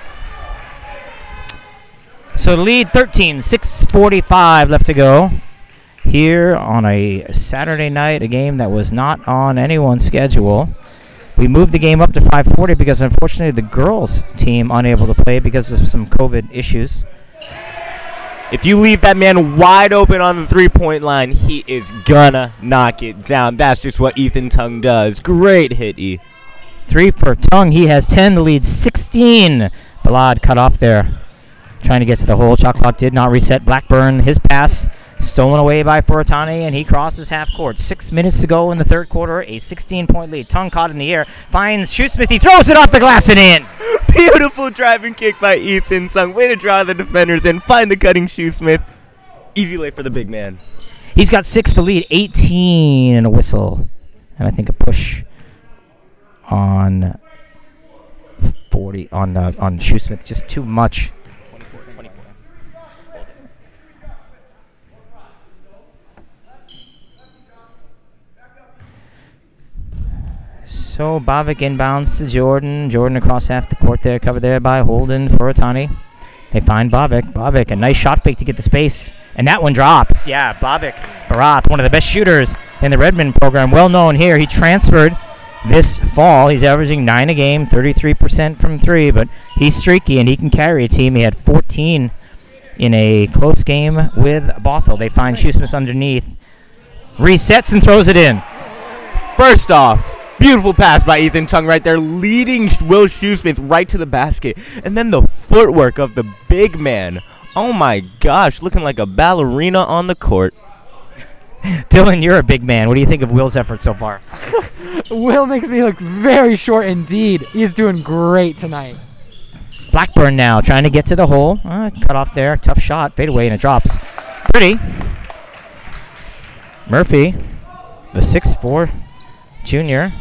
So the lead thirteen, six forty-five left to go. Here on a Saturday night, a game that was not on anyone's schedule. We moved the game up to five forty because unfortunately the girls team unable to play because of some COVID issues. If you leave that man wide open on the three-point line, he is gonna knock it down. That's just what Ethan Tongue does. Great hit, E. Three for Tongue. He has ten. The lead sixteen. Balad cut off there. Trying to get to the hole. Shot clock did not reset. Blackburn, his pass stolen away by Fortani, and he crosses half court. Six minutes to go in the third quarter. A sixteen-point lead. Tongue caught in the air. Finds Shoesmith. He throws it off the glass and in. Beautiful driving kick by Ethan Tongue. Way to draw the defenders and find the cutting Shoesmith. Easy lay for the big man. He's got six to lead. eighteen and a whistle. And I think a push on forty on uh, on Shoesmith. Just too much. So Bavik inbounds to Jordan. Jordan across half the court there, covered there by Holden for Otani. They find Bavik. Bavik, a nice shot fake to get the space. And that one drops. Yeah, Bavik Barath, one of the best shooters in the Redmond program. Well known here. He transferred this fall. He's averaging nine a game, thirty-three percent from three, but he's streaky and he can carry a team. He had fourteen in a close game with Bothell. They find Shoesmith underneath. Resets and throws it in. First off, beautiful pass by Ethan Chung right there, leading Will Shoesmith right to the basket. And then the footwork of the big man. Oh my gosh, looking like a ballerina on the court. Dylan, you're a big man. What do you think of Will's effort so far? Will makes me look very short indeed. He's doing great tonight. Blackburn now trying to get to the hole. Uh, cut off there. Tough shot. Fade away and it drops. Pretty. Murphy, the six four junior.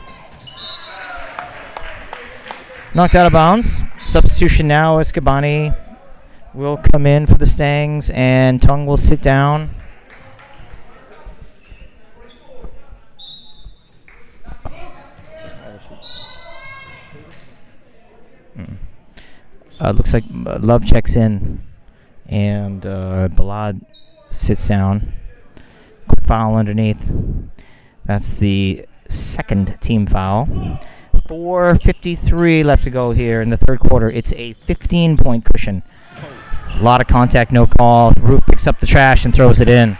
Knocked out of bounds. Substitution now. Escabani will come in for the Stangs, and Tung will sit down. Mm. Uh, looks like uh, Love checks in, and uh, Balad sits down. Quick foul underneath. That's the second team foul. four fifty-three left to go here in the third quarter. It's a fifteen-point cushion. A lot of contact, no call. Roof picks up the trash and throws it in.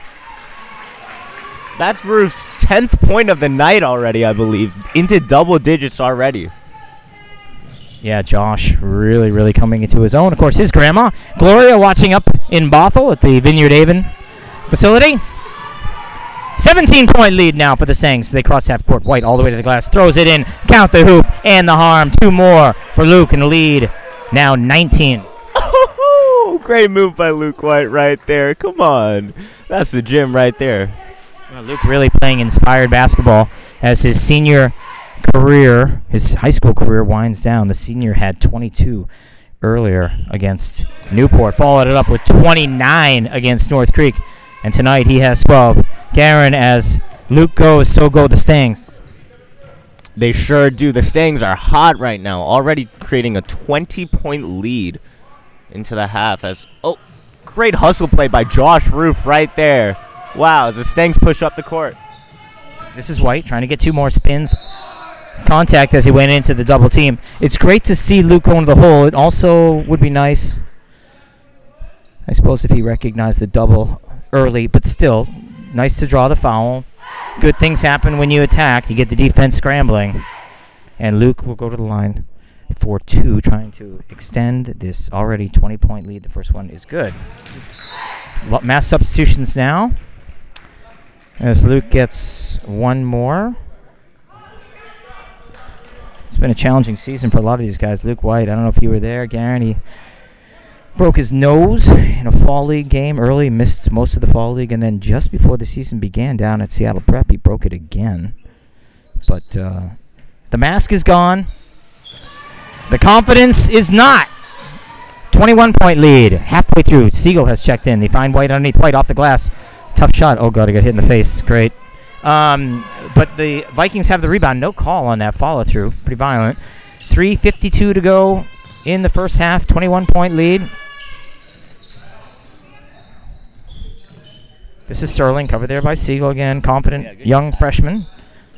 That's Roof's tenth point of the night already, I believe. Into double digits already. Yeah, Josh really, really coming into his own. Of course, his grandma, Gloria, watching up in Bothell at the Vineyard Haven facility. seventeen-point lead now for the Stangs. They cross half court. White all the way to the glass. Throws it in. Count the hoop and the harm. Two more for Luke in the lead. Now nineteen. Great move by Luke White right there. Come on. That's the gym right there. Well, Luke really playing inspired basketball as his senior career, his high school career winds down. The senior had twenty-two earlier against Newport. Followed it up with twenty-nine against North Creek. And tonight he has twelve. Garen, as Luke goes, so go the Stangs. They sure do. The Stangs are hot right now, already creating a twenty-point lead into the half. As oh, great hustle play by Josh Roof right there. Wow, as the Stangs push up the court. This is White trying to get two more spins. Contact as he went into the double team. It's great to see Luke go into the hole. It also would be nice, I suppose, if he recognized the double early, but still, nice to draw the foul. Good things happen when you attack. You get the defense scrambling. And Luke will go to the line for two, trying to extend this already twenty-point lead. The first one is good. Lo- mass substitutions now, as Luke gets one more. It's been a challenging season for a lot of these guys. Luke White, I don't know if you were there, Garen. He broke his nose in a fall league game early, missed most of the fall league, and then just before the season began down at Seattle Prep, he broke it again. But uh, the mask is gone. The confidence is not. twenty-one-point lead, halfway through. Siegel has checked in. They find White underneath. White off the glass. Tough shot. Oh, God, he got hit in the face. Great. Um, but the Vikings have the rebound. No call on that follow-through. Pretty violent. three fifty-two to go in the first half. twenty-one-point lead. This is Sterling, covered there by Siegel again. Confident yeah, young freshman.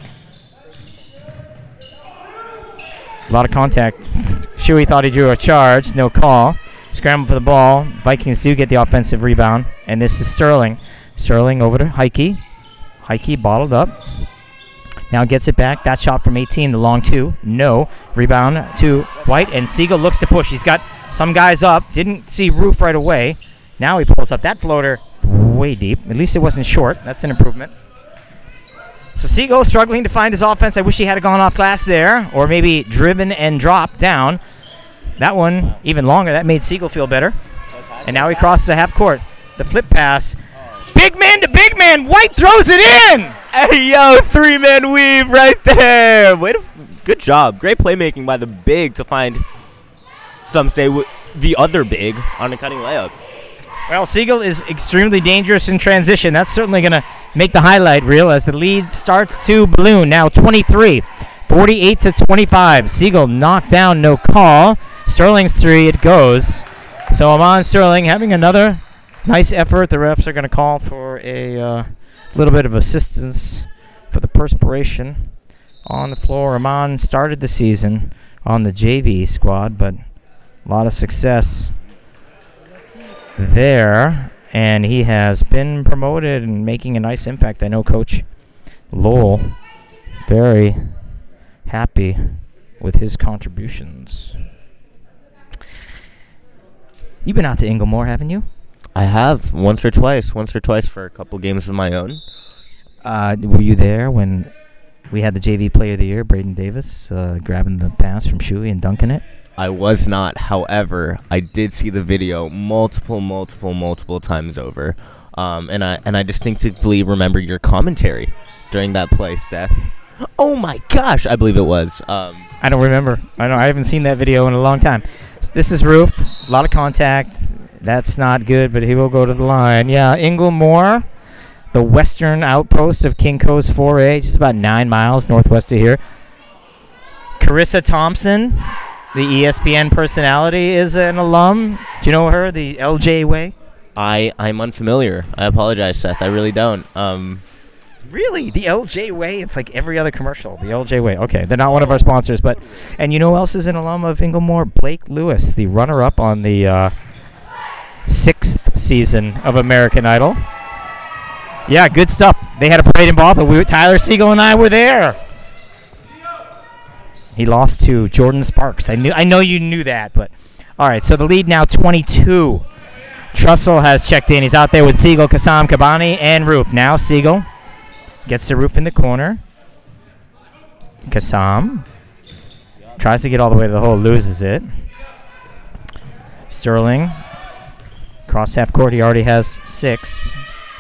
A lot of contact. Shuey thought he drew a charge. No call. Scramble for the ball. Vikings do get the offensive rebound. And this is Sterling. Sterling over to Heike. Heike bottled up. Now gets it back. That shot from eighteen. The long two. No. Rebound to White. And Siegel looks to push. He's got some guys up. Didn't see Roof right away. Now he pulls up that floater way deep. At least it wasn't short. That's an improvement. So Siegel struggling to find his offense. I wish he had gone off glass there, or maybe driven and dropped down. That one even longer. That made Siegel feel better. And now he crosses the half court. The flip pass. Big man to big man. White throws it in. Hey, yo, three-man weave right there. Way to f- Good job. Great playmaking by the big to find, some say, w the other big on a cutting layup. Well, Siegel is extremely dangerous in transition. That's certainly going to make the highlight reel as the lead starts to balloon. Now twenty-three, forty-eight to twenty-five. Siegel knocked down, no call. Sterling's three, it goes. So Amon Sterling having another nice effort. The refs are going to call for a uh, little bit of assistance for the perspiration on the floor. Amon started the season on the J V squad, but a lot of success there, and he has been promoted and making a nice impact. I know Coach Lowell very happy with his contributions. You've been out to Inglemore, haven't you? I have, once or twice. Once or twice for a couple games of my own. Uh, were you there when we had the J V Player of the Year, Braden Davis, uh, grabbing the pass from Shuey and dunking it? I was not. However, I did see the video multiple, multiple, multiple times over. Um, and I and I distinctively remember your commentary during that play, Seth. Oh my gosh, I believe it was. Um, I don't remember. I don't. I haven't seen that video in a long time. This is Roof. A lot of contact. That's not good, but he will go to the line. Yeah, Inglemore, the western outpost of Kinko's four A, just about nine miles northwest of here. Carissa Thompson, the E S P N personality, is an alum. Do you know her, the L J way? I, I'm unfamiliar. I apologize, Seth. I really don't. Um, Really? The L J way? It's like every other commercial. The L J way. Okay, they're not one of our sponsors, but... And you know who else is an alum of Inglemore? Blake Lewis, the runner-up on the uh, sixth season of American Idol. Yeah, good stuff. They had a parade in Bothell. We were, Tyler Siegel and I were there. He lost to Jordan Sparks. I knew. I know you knew that, but... All right, so the lead now twenty-two. Trussell has checked in. He's out there with Siegel, Kassam, Kabani, and Roof. Now Siegel gets the Roof in the corner. Kassam tries to get all the way to the hole, loses it. Sterling, cross half court, he already has six.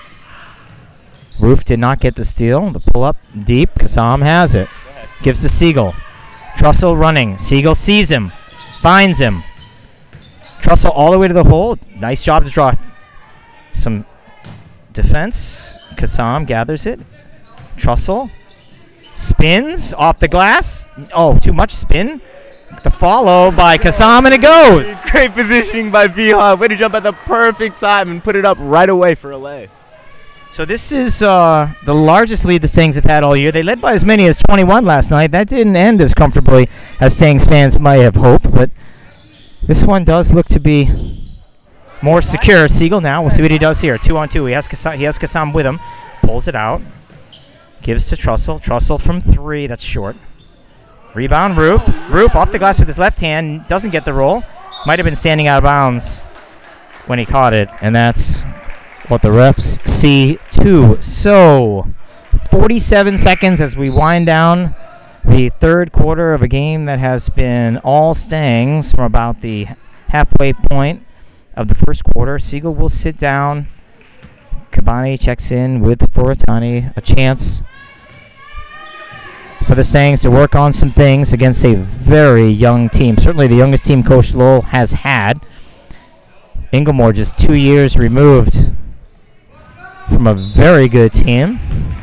Roof did not get the steal. The pull up deep, Kassam has it. Gives to Siegel. Trussell running. Siegel sees him, finds him. Trussell all the way to the hole. Nice job to draw some defense. Kassam gathers it. Trussell spins off the glass. Oh, too much spin. The follow by Kassam, and it goes. Great positioning by Viha. Way to jump at the perfect time and put it up right away for a lay. So this is uh, the largest lead the Stangs have had all year. They led by as many as twenty-one last night. That didn't end as comfortably as Stangs fans might have hoped, but this one does look to be more secure. Siegel now. We'll see what he does here. Two on two. He has Kassam, he has Kassam with him. Pulls it out. Gives to Trussell. Trussell from three. That's short. Rebound, Roof. Roof off the glass with his left hand. Doesn't get the roll. Might have been standing out of bounds when he caught it. And that's what the refs see too. So, forty-seven seconds as we wind down the third quarter of a game that has been all Stangs from about the halfway point of the first quarter. Siegel will sit down. Kabani checks in with Furatani. A chance for the Stangs to work on some things against a very young team. Certainly the youngest team Coach Lowell has had. Inglemore just two years removed from a very good team.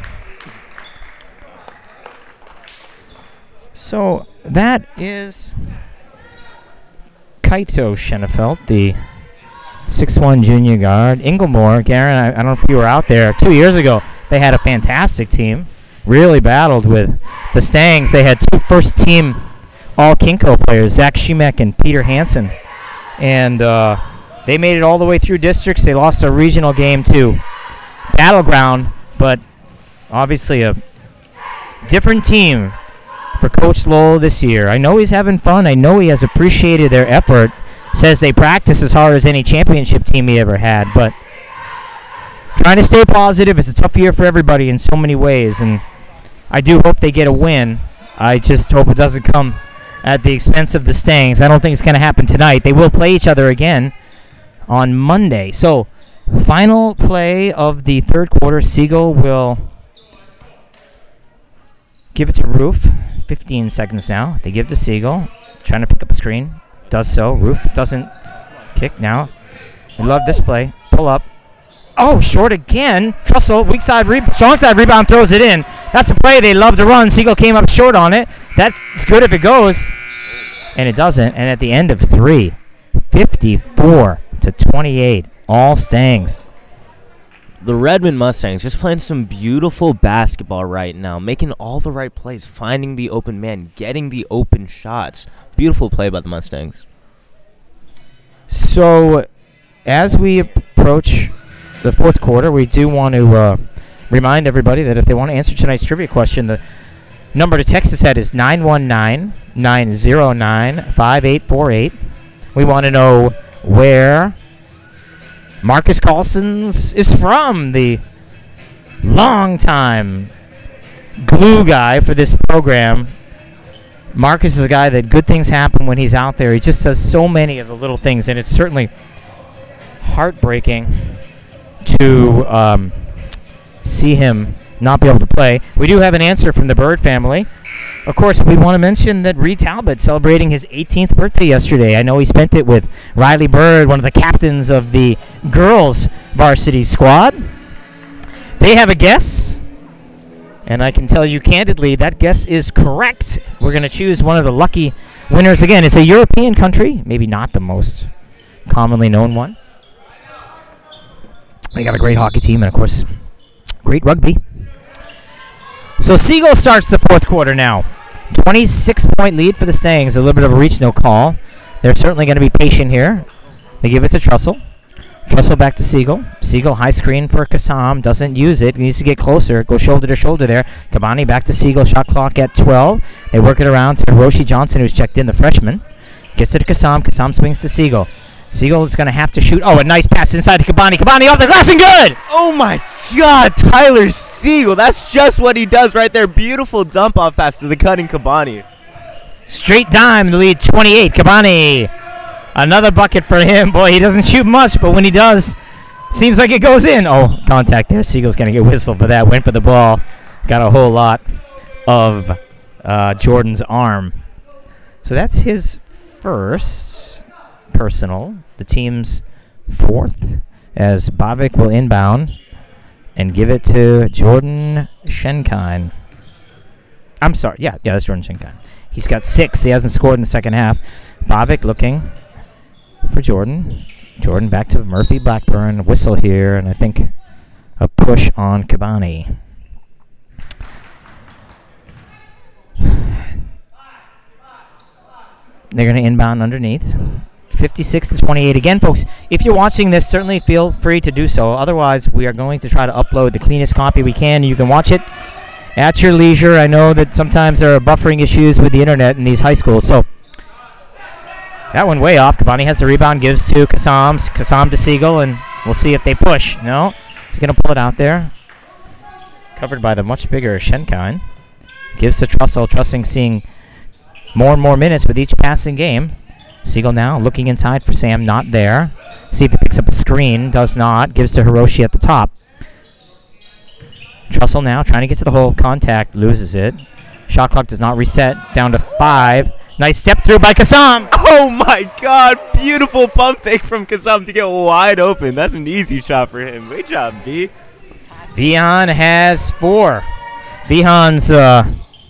So that is Kaito Schenefeld, the six one junior guard. Inglemore, Garen, I, I don't know if you were out there. Two years ago, they had a fantastic team. Really battled with the Stangs. They had two first-team all-Kinko players, Zach Shemek and Peter Hansen. And uh, they made it all the way through districts. They lost a regional game to Battleground, but obviously a different team for Coach Lowell this year. I know he's having fun. I know he has appreciated their effort. Says they practice as hard as any championship team he ever had, but trying to stay positive. It's a tough year for everybody in so many ways, and I do hope they get a win. I just hope it doesn't come at the expense of the Stangs. I don't think it's going to happen tonight. They will play each other again on Monday. So, final play of the third quarter. Siegel will give it to Roof. fifteen seconds now. They give to Siegel. Trying to pick up a screen. Does so. Roof doesn't kick now. We love this play. Pull up. Oh, short again. Trussell, weak side, re strong side rebound, throws it in. That's the play they love to run. Siegel came up short on it. That's good if it goes. And it doesn't. And at the end of three, fifty-four to twenty-eight. All Stangs. The Redmond Mustangs just playing some beautiful basketball right now, making all the right plays, finding the open man, getting the open shots. Beautiful play by the Mustangs. So, as we approach the fourth quarter, we do want to uh, remind everybody that if they want to answer tonight's trivia question, the number to text us at is nine one nine, nine zero nine, five eight four eight. We want to know where Marcus Carlson's is from, the longtime glue guy for this program. Marcus is a guy that good things happen when he's out there. He just does so many of the little things, and it's certainly heartbreaking to um, see him not be able to play. We do have an answer from the Bird family. Of course, we want to mention that Reed Talbot celebrating his eighteenth birthday yesterday. I know he spent it with Riley Bird, one of the captains of the girls varsity squad. They have a guess, and I can tell you candidly that guess is correct. We're going to choose one of the lucky winners again. It's a European country, maybe not the most commonly known one. They got a great hockey team and, of course, great rugby. So Siegel starts the fourth quarter now. twenty-six point lead for the Stangs. A little bit of a reach, no call. They're certainly going to be patient here. They give it to Trussell. Trussell back to Siegel. Siegel high screen for Kassam. Doesn't use it. Needs to get closer. Go shoulder to shoulder there. Kabani back to Siegel. Shot clock at twelve. They work it around to Hiroshi Johnson, who's checked in, the freshman. Gets it to Kassam. Kassam swings to Siegel. Siegel is going to have to shoot. Oh, a nice pass inside to Kabani. Kabani off the glass and good! Oh my God, Tyler Siegel. That's just what he does right there. Beautiful dump off pass to the cutting Kabani. Straight dime, the lead twenty-eight. Kabani. Another bucket for him. Boy, he doesn't shoot much, but when he does, seems like it goes in. Oh, contact there. Siegel's going to get whistled for that. Went for the ball. Got a whole lot of uh, Jordan's arm. So that's his first personal. The team's fourth, as Bobik will inbound and give it to Jordan Schenkine. I'm sorry. Yeah, yeah, that's Jordan Schenkine. He's got six. He hasn't scored in the second half. Bobik looking for Jordan. Jordan back to Murphy Blackburn. Whistle here, and I think a push on Kabani. They're going to inbound underneath. fifty-six to twenty-eight. Again, folks, if you're watching this, certainly feel free to do so. Otherwise, we are going to try to upload the cleanest copy we can. You can watch it at your leisure. I know that sometimes there are buffering issues with the internet in these high schools. So that one way off. Kabani has the rebound, gives to Kassam. Kassam to Siegel, and we'll see if they push. No, he's going to pull it out there. Covered by the much bigger Schenkine. Gives to Trussell. Trussing seeing more and more minutes with each passing game. Siegel now looking inside for Sam, not there. See if he picks up a screen, does not. Gives to Hiroshi at the top. Trussell now trying to get to the hole, contact, loses it. Shot clock does not reset, down to five. Nice step through by Kassam. Oh my God, beautiful pump fake from Kassam to get wide open. That's an easy shot for him. Great job, V. Vihan has four. Vihan's uh,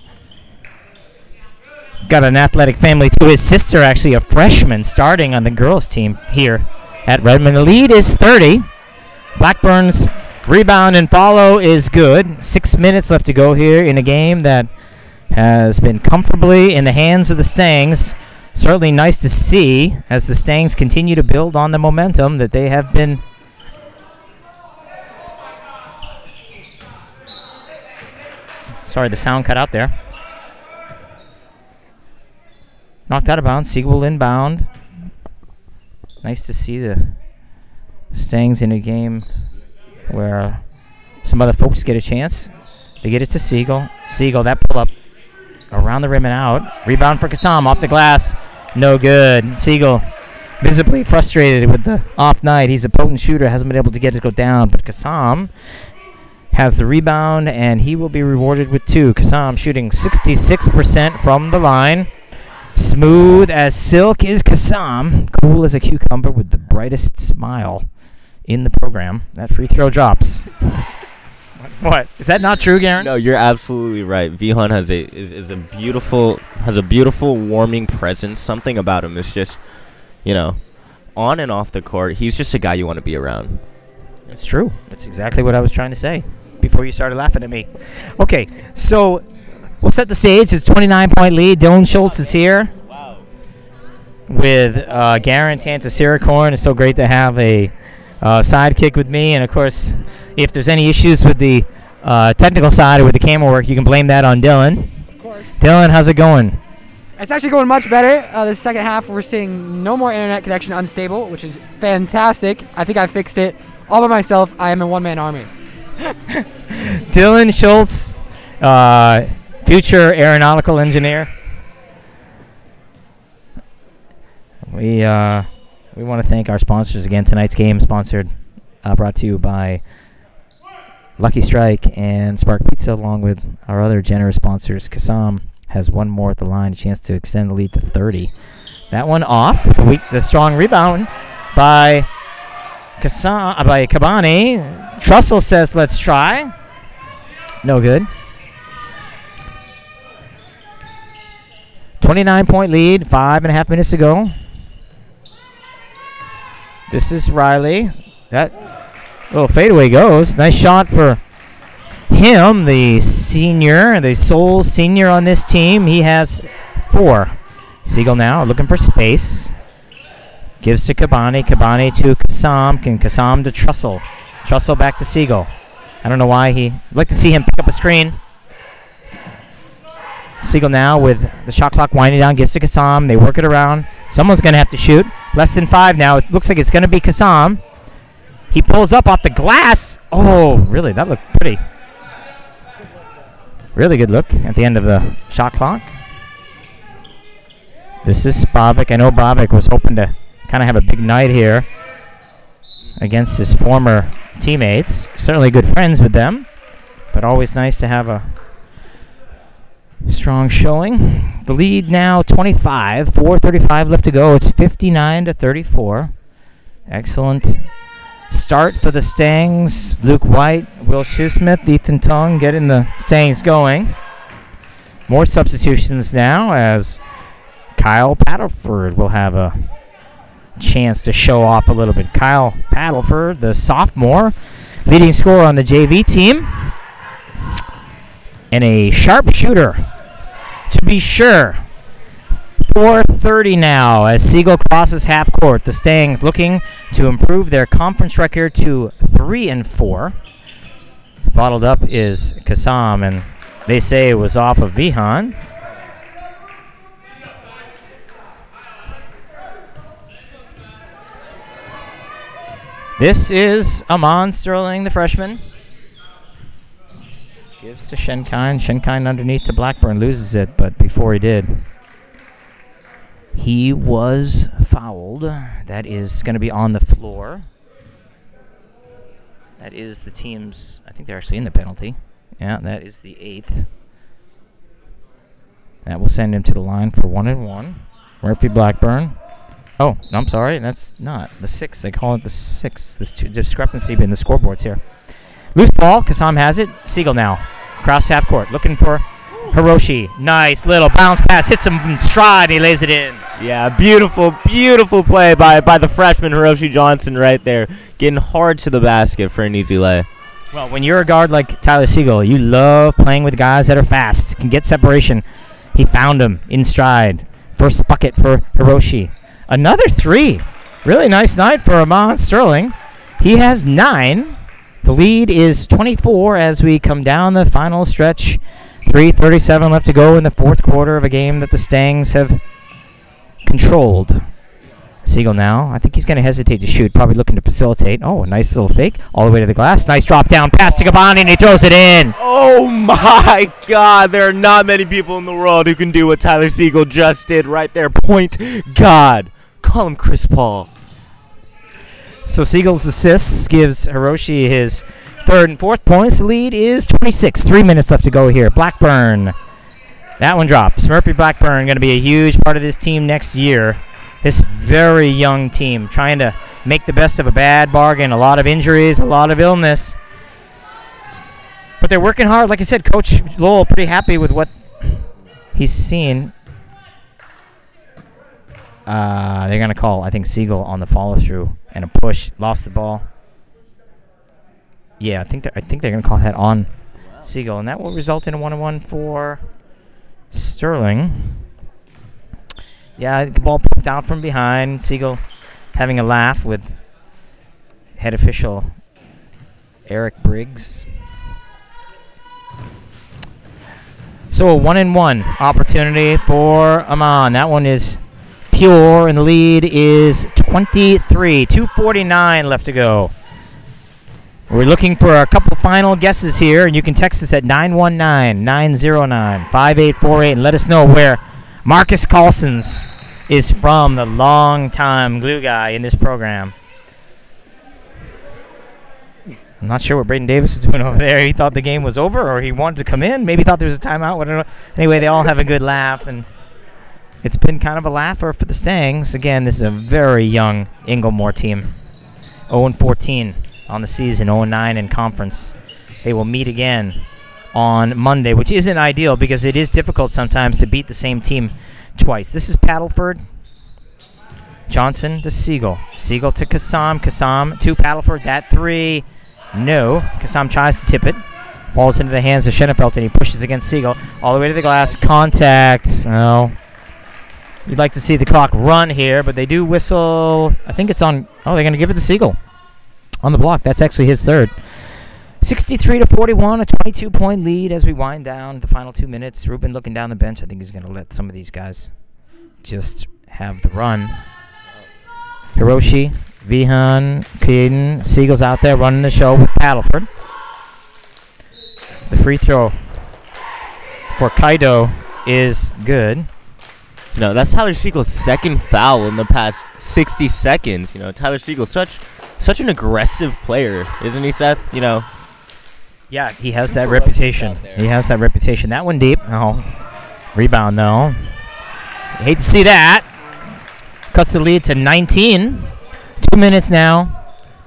got an athletic family too. His sister actually a freshman starting on the girls team here at Redmond. The lead is thirty. Blackburn's rebound and follow is good. Six minutes left to go here in a game that has been comfortably in the hands of the Stangs. Certainly nice to see as the Stangs continue to build on the momentum that they have been sorry, the sound cut out there. Knocked out of bounds. Siegel will inbound. Nice to see the Stangs in a game where some other folks get a chance. They get it to Siegel. Siegel, that pull up around the rim and out. Rebound for Kassam off the glass. No good. Siegel visibly frustrated with the off night. He's a potent shooter. Hasn't been able to get it to go down. But Kassam has the rebound, and he will be rewarded with two. Kassam shooting sixty-six percent from the line. Smooth as silk is Kassam. Cool as a cucumber with the brightest smile in the program. That free throw drops. What? Is that not true, Garen? No, you're absolutely right. Vihan has a is, is a beautiful has a beautiful warming presence. Something about him is just, you know, on and off the court. He's just a guy you want to be around. It's true. That's exactly what I was trying to say before you started laughing at me. Okay, so we'll set the stage. It's twenty-nine point lead. Dylan Schultz is here. Wow. With uh, Garen Tantasirakorn. It's so great to have a uh, sidekick with me. And, of course, if there's any issues with the uh, technical side or with the camera work, you can blame that on Dylan. Of course. Dylan, how's it going? It's actually going much better. Uh, the second half, we're seeing no more internet connection unstable, which is fantastic. I think I fixed it all by myself. I am a one-man army. Dylan Schultz, uh, future aeronautical engineer. We uh, we want to thank our sponsors again. Tonight's game sponsored, uh, brought to you by Lucky Strike and Spark Pizza, along with our other generous sponsors. Kassam has one more at the line, a chance to extend the lead to thirty. That one off with the weak, the strong rebound by Kassam, uh, by Kabani. Trussell says, "Let's try." No good. twenty-nine point lead, five and a half minutes to go. This is Riley. That little fadeaway goes. Nice shot for him, the senior, the sole senior on this team. He has four. Siegel now looking for space. Gives to Kabani. Kabani to Kassam. Can Kassam to Trussell. Trussell back to Siegel. I don't know why he... I'd like to see him pick up a screen. Siegel now with the shot clock winding down. Gives to Kassam. They work it around. Someone's going to have to shoot. Less than five now. It looks like it's going to be Kassam. He pulls up off the glass. Oh, really? That looked pretty. Really good look at the end of the shot clock. This is Bavik. I know Bavik was hoping to kind of have a big night here against his former teammates. Certainly good friends with them, but always nice to have a strong showing. The lead now twenty-five, four thirty-five left to go. It's fifty-nine to thirty-four. Excellent start for the Stangs. Luke White, Will Shoesmith, Ethan Tung getting the Stangs going. More substitutions now as Kyle Paddleford will have a chance to show off a little bit. Kyle Paddleford, the sophomore, leading scorer on the J V team. And a sharpshooter, to be sure. four thirty now as Siegel crosses half court. The Stangs looking to improve their conference record to three and four. Bottled up is Kassam, and they say it was off of Vihan. This is Amon Sterling, the freshman. Gives to Shenkind. Shenkind underneath to Blackburn. Loses it, but before he did, he was fouled. That is going to be on the floor. That is the team's... I think they're actually in the penalty. Yeah, that is the eighth. That will send him to the line for one and one. Murphy Blackburn. Oh, no, I'm sorry. That's not the sixth. They call it the sixth. There's two discrepancy in the scoreboards here. Loose ball. Kassam has it. Siegel now. Cross half court. Looking for Hiroshi. Nice little bounce pass. Hits him in stride. He lays it in. Yeah, beautiful, beautiful play by, by the freshman Hiroshi Johnson right there. Getting hard to the basket for an easy lay. Well, when you're a guard like Tyler Siegel, you love playing with guys that are fast, can get separation. He found him in stride. First bucket for Hiroshi. Another three. Really nice night for Amon Sterling. He has nine. The lead is twenty-four as we come down the final stretch. three thirty-seven left to go in the fourth quarter of a game that the Stangs have controlled. Siegel now. I think he's going to hesitate to shoot. Probably looking to facilitate. Oh, a nice little fake. All the way to the glass. Nice drop down pass to Kabani, and he throws it in. Oh, my God. There are not many people in the world who can do what Tyler Siegel just did right there. Point God. Call him Chris Paul. So Siegel's assists gives Hiroshi his third and fourth points. The lead is twenty-six. Three minutes left to go here. Blackburn. That one drops. Murphy Blackburn going to be a huge part of this team next year. This very young team trying to make the best of a bad bargain. A lot of injuries, a lot of illness. But they're working hard. Like I said, Coach Lowell pretty happy with what he's seen. Uh, they're going to call, I think, Siegel on the follow-through and a push. Lost the ball. Yeah, I think they're, I think they're going to call that on Siegel, and that will result in a one-on-one for Sterling. Yeah, the ball poked out from behind. Siegel having a laugh with head official Eric Briggs. So a one-and-one opportunity for Amon. That one is pure, and the lead is twenty-three. two forty-nine left to go. We're looking for a couple final guesses here, and you can text us at nine one nine, nine zero nine, five eight four eight and let us know where Marcus Carlsons is from, the long-time glue guy in this program. I'm not sure what Braden Davis is doing over there. He thought the game was over, or he wanted to come in. Maybe thought there was a timeout. I don't know. Anyway, they all have a good laugh, and it's been kind of a laugher for the Stangs. Again, this is a very young Inglemore team. oh and fourteen on the season, oh and nine in conference. They will meet again on Monday, which isn't ideal because it is difficult sometimes to beat the same team twice. This is Paddleford. Johnson to Siegel. Siegel to Kassam. Kassam to Paddleford. That three. No. Kassam tries to tip it. Falls into the hands of Schenefeld, and he pushes against Siegel. All the way to the glass. Contact. Oh. You'd like to see the clock run here, but they do whistle. I think it's on. Oh, they're going to give it to Siegel on the block. That's actually his third. sixty-three to forty-one, a twenty-two point lead as we wind down the final two minutes. Ruben looking down the bench. I think he's going to let some of these guys just have the run. Hiroshi, Vihan, Caden, Siegel's out there running the show with Paddleford. The free throw for Kaido is good. No, that's Tyler Siegel's second foul in the past sixty seconds. You know, Tyler Siegel, such such an aggressive player, isn't he, Seth? You know. Yeah, he has that reputation. He has that reputation. That one deep. Oh, rebound though. Hate to see that. Cuts the lead to nineteen. Two minutes now.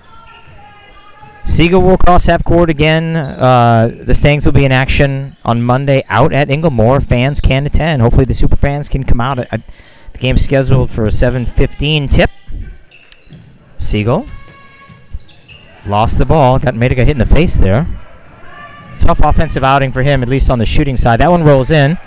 Siegel will cross half court again. Uh, the Stangs will be in action on Monday out at Inglemore. Fans can attend. Hopefully the super fans can come out. At, the game's scheduled for a seven fifteen tip. Siegel lost the ball. Got made a hit in the face there. Tough offensive outing for him, at least on the shooting side. That one rolls in.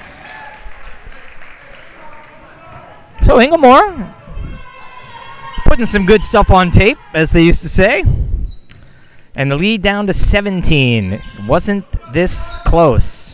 So Inglemore putting some good stuff on tape, as they used to say. And the lead down to seventeen. Wasn't this close?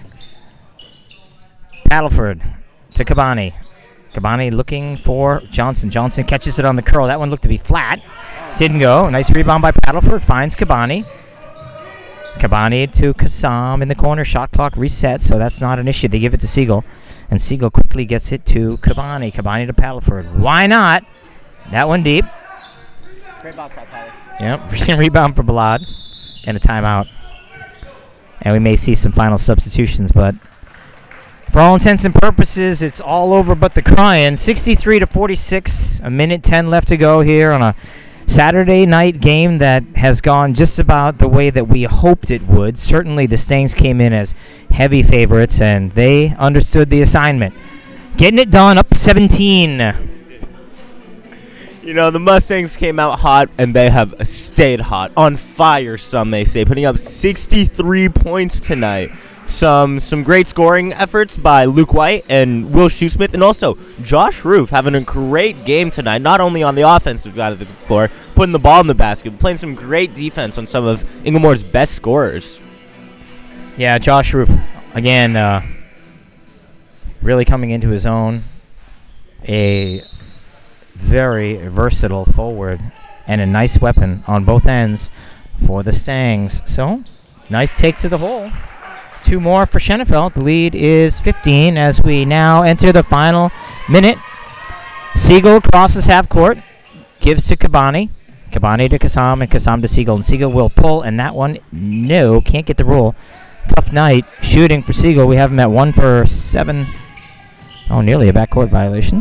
Paddleford to Kabani. Kabani looking for Johnson. Johnson catches it on the curl. That one looked to be flat. Didn't go. Nice rebound by Paddleford. Finds Kabani. Kabani to Kassam in the corner. Shot clock reset, so that's not an issue. They give it to Siegel. And Siegel quickly gets it to Kabani. Kabani to Paddleford. Why not? That one deep. Great box out, Tyler. Yep, rebound for Balad. And a timeout. And we may see some final substitutions, but for all intents and purposes, it's all over but the crying. sixty-three to forty-six, a minute ten left to go here on a Saturday night game that has gone just about the way that we hoped it would. Certainly the Stangs came in as heavy favorites, and they understood the assignment. Getting it done, up seventeen. You know, the Mustangs came out hot, and they have stayed hot. On fire, some may say, putting up sixty-three points tonight. Some some great scoring efforts by Luke White and Will Shoesmith, and also Josh Roof having a great game tonight, not only on the offensive side of the floor, putting the ball in the basket, but playing some great defense on some of Inglemore's best scorers. Yeah, Josh Roof, again, uh, really coming into his own. A very versatile forward and a nice weapon on both ends for the Stangs. So, nice take to the hole. Two more for Schenefeld. The lead is fifteen as we now enter the final minute. Siegel crosses half court, gives to Kabani. Kabani to Kassam, and Kassam to Siegel. And Siegel will pull, and that one, no, can't get the roll. Tough night shooting for Siegel. We have him at one for seven. Oh, nearly a backcourt violation.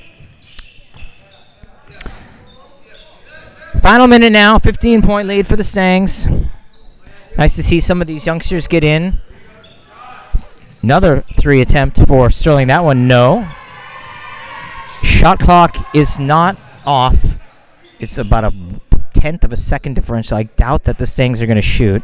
Final minute now, fifteen-point lead for the Stangs. Nice to see some of these youngsters get in. Another three attempt for Sterling. That one, no. Shot clock is not off. It's about a tenth of a second differential. I doubt that the Stangs are going to shoot.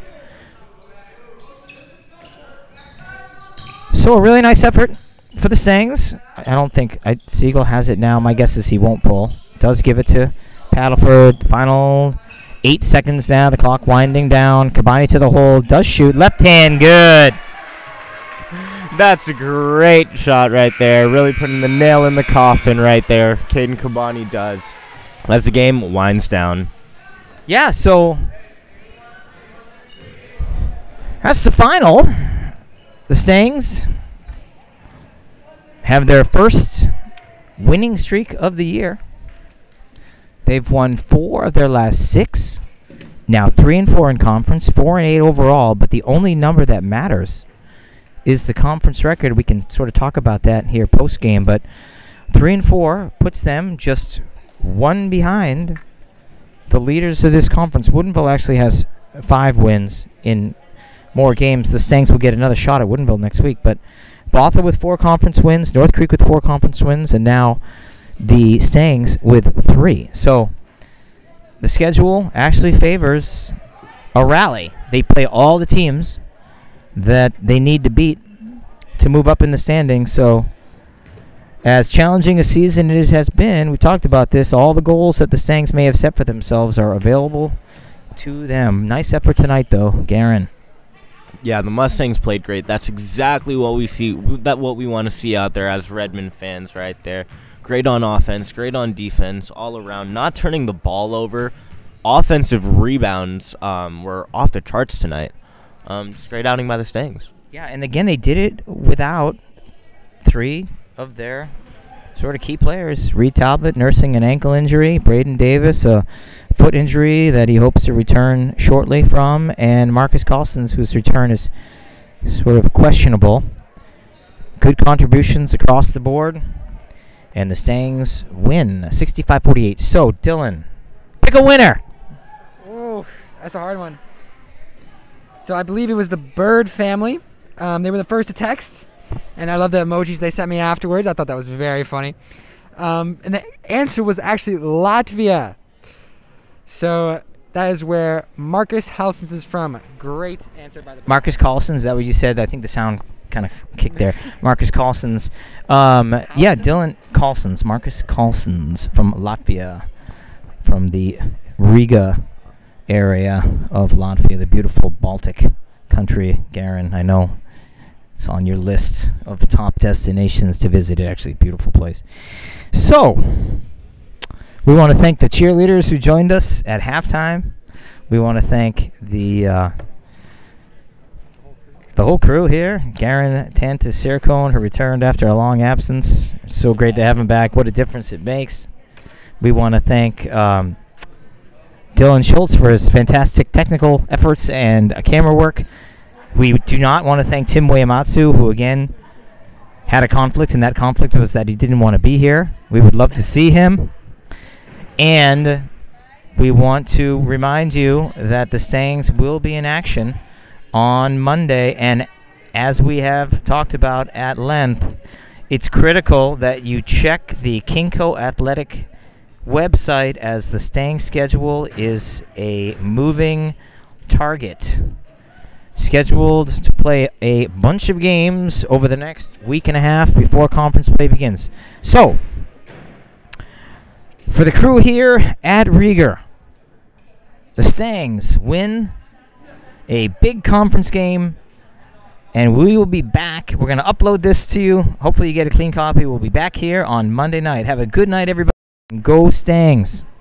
So a really nice effort for the Stangs. I don't think I, Siegel has it now. My guess is he won't pull. Does give it to Paddleford. Final eight seconds now. The clock winding down. Kabani to the hole. Does shoot. Left hand. Good. That's a great shot right there. Really putting the nail in the coffin right there. Caden Kabani does. As the game winds down. Yeah, so that's the final. The Stangs have their first winning streak of the year. They've won four of their last six. Now three and four in conference, four and eight overall. But the only number that matters is the conference record. We can sort of talk about that here post game. But three and four puts them just one behind the leaders of this conference. Woodinville actually has five wins in more games. The Stangs will get another shot at Woodinville next week. But Bothell with four conference wins, North Creek with four conference wins, and now the Stangs with three. So the schedule actually favors a rally. They play all the teams that they need to beat to move up in the standings. So as challenging a season it has been, we talked about this, all the goals that the Stangs may have set for themselves are available to them. Nice effort tonight, though, Garen. Yeah, the Mustangs played great. That's exactly what we see, that what we want to see out there as Redmond fans right there. Great on offense, great on defense, all around. Not turning the ball over. Offensive rebounds um, were off the charts tonight. Um, just great outing by the Stangs. Yeah, and again, they did it without three of their sort of key players. Reed Talbot nursing an ankle injury, Braden Davis a foot injury that he hopes to return shortly from, and Marcus Carlsons, whose return is sort of questionable. Good contributions across the board, and the Stangs win sixty-five forty-eight. So, Dylan, pick a winner. Oh, that's a hard one. So I believe it was the Bird family. Um, they were the first to text. And I love the emojis they sent me afterwards. I thought that was very funny. Um, and the answer was actually Latvia. So that is where Marcus Halsons is from. Great answer by the Marcus Carlsons, is that what you said? I think the sound kind of kicked there. Marcus Carlsons. Um, yeah, Dylan Carlsons. Marcus Carlsons from Latvia. From the Riga area of Latvia, the beautiful Baltic country. Garen, I know it's on your list of top destinations to visit. It's actually a beautiful place. So, we want to thank the cheerleaders who joined us at halftime. We want to thank the uh, the whole crew here. Garen Tantis-Sircone, who returned after a long absence. It's so great to have him back. What a difference it makes. We want to thank um, Dylan Schultz for his fantastic technical efforts and uh, camera work. We do not want to thank Tim Uematsu, who again had a conflict, and that conflict was that he didn't want to be here. We would love to see him. And we want to remind you that the Stangs will be in action on Monday. And as we have talked about at length, it's critical that you check the Kinko Athletic website, as the Stang schedule is a moving target. Scheduled to play a bunch of games over the next week and a half before conference play begins. So, for the crew here at Rieger, the Stangs win a big conference game, and we will be back. We're going to upload this to you. Hopefully you get a clean copy. We'll be back here on Monday night. Have a good night, everybody. Go Stangs.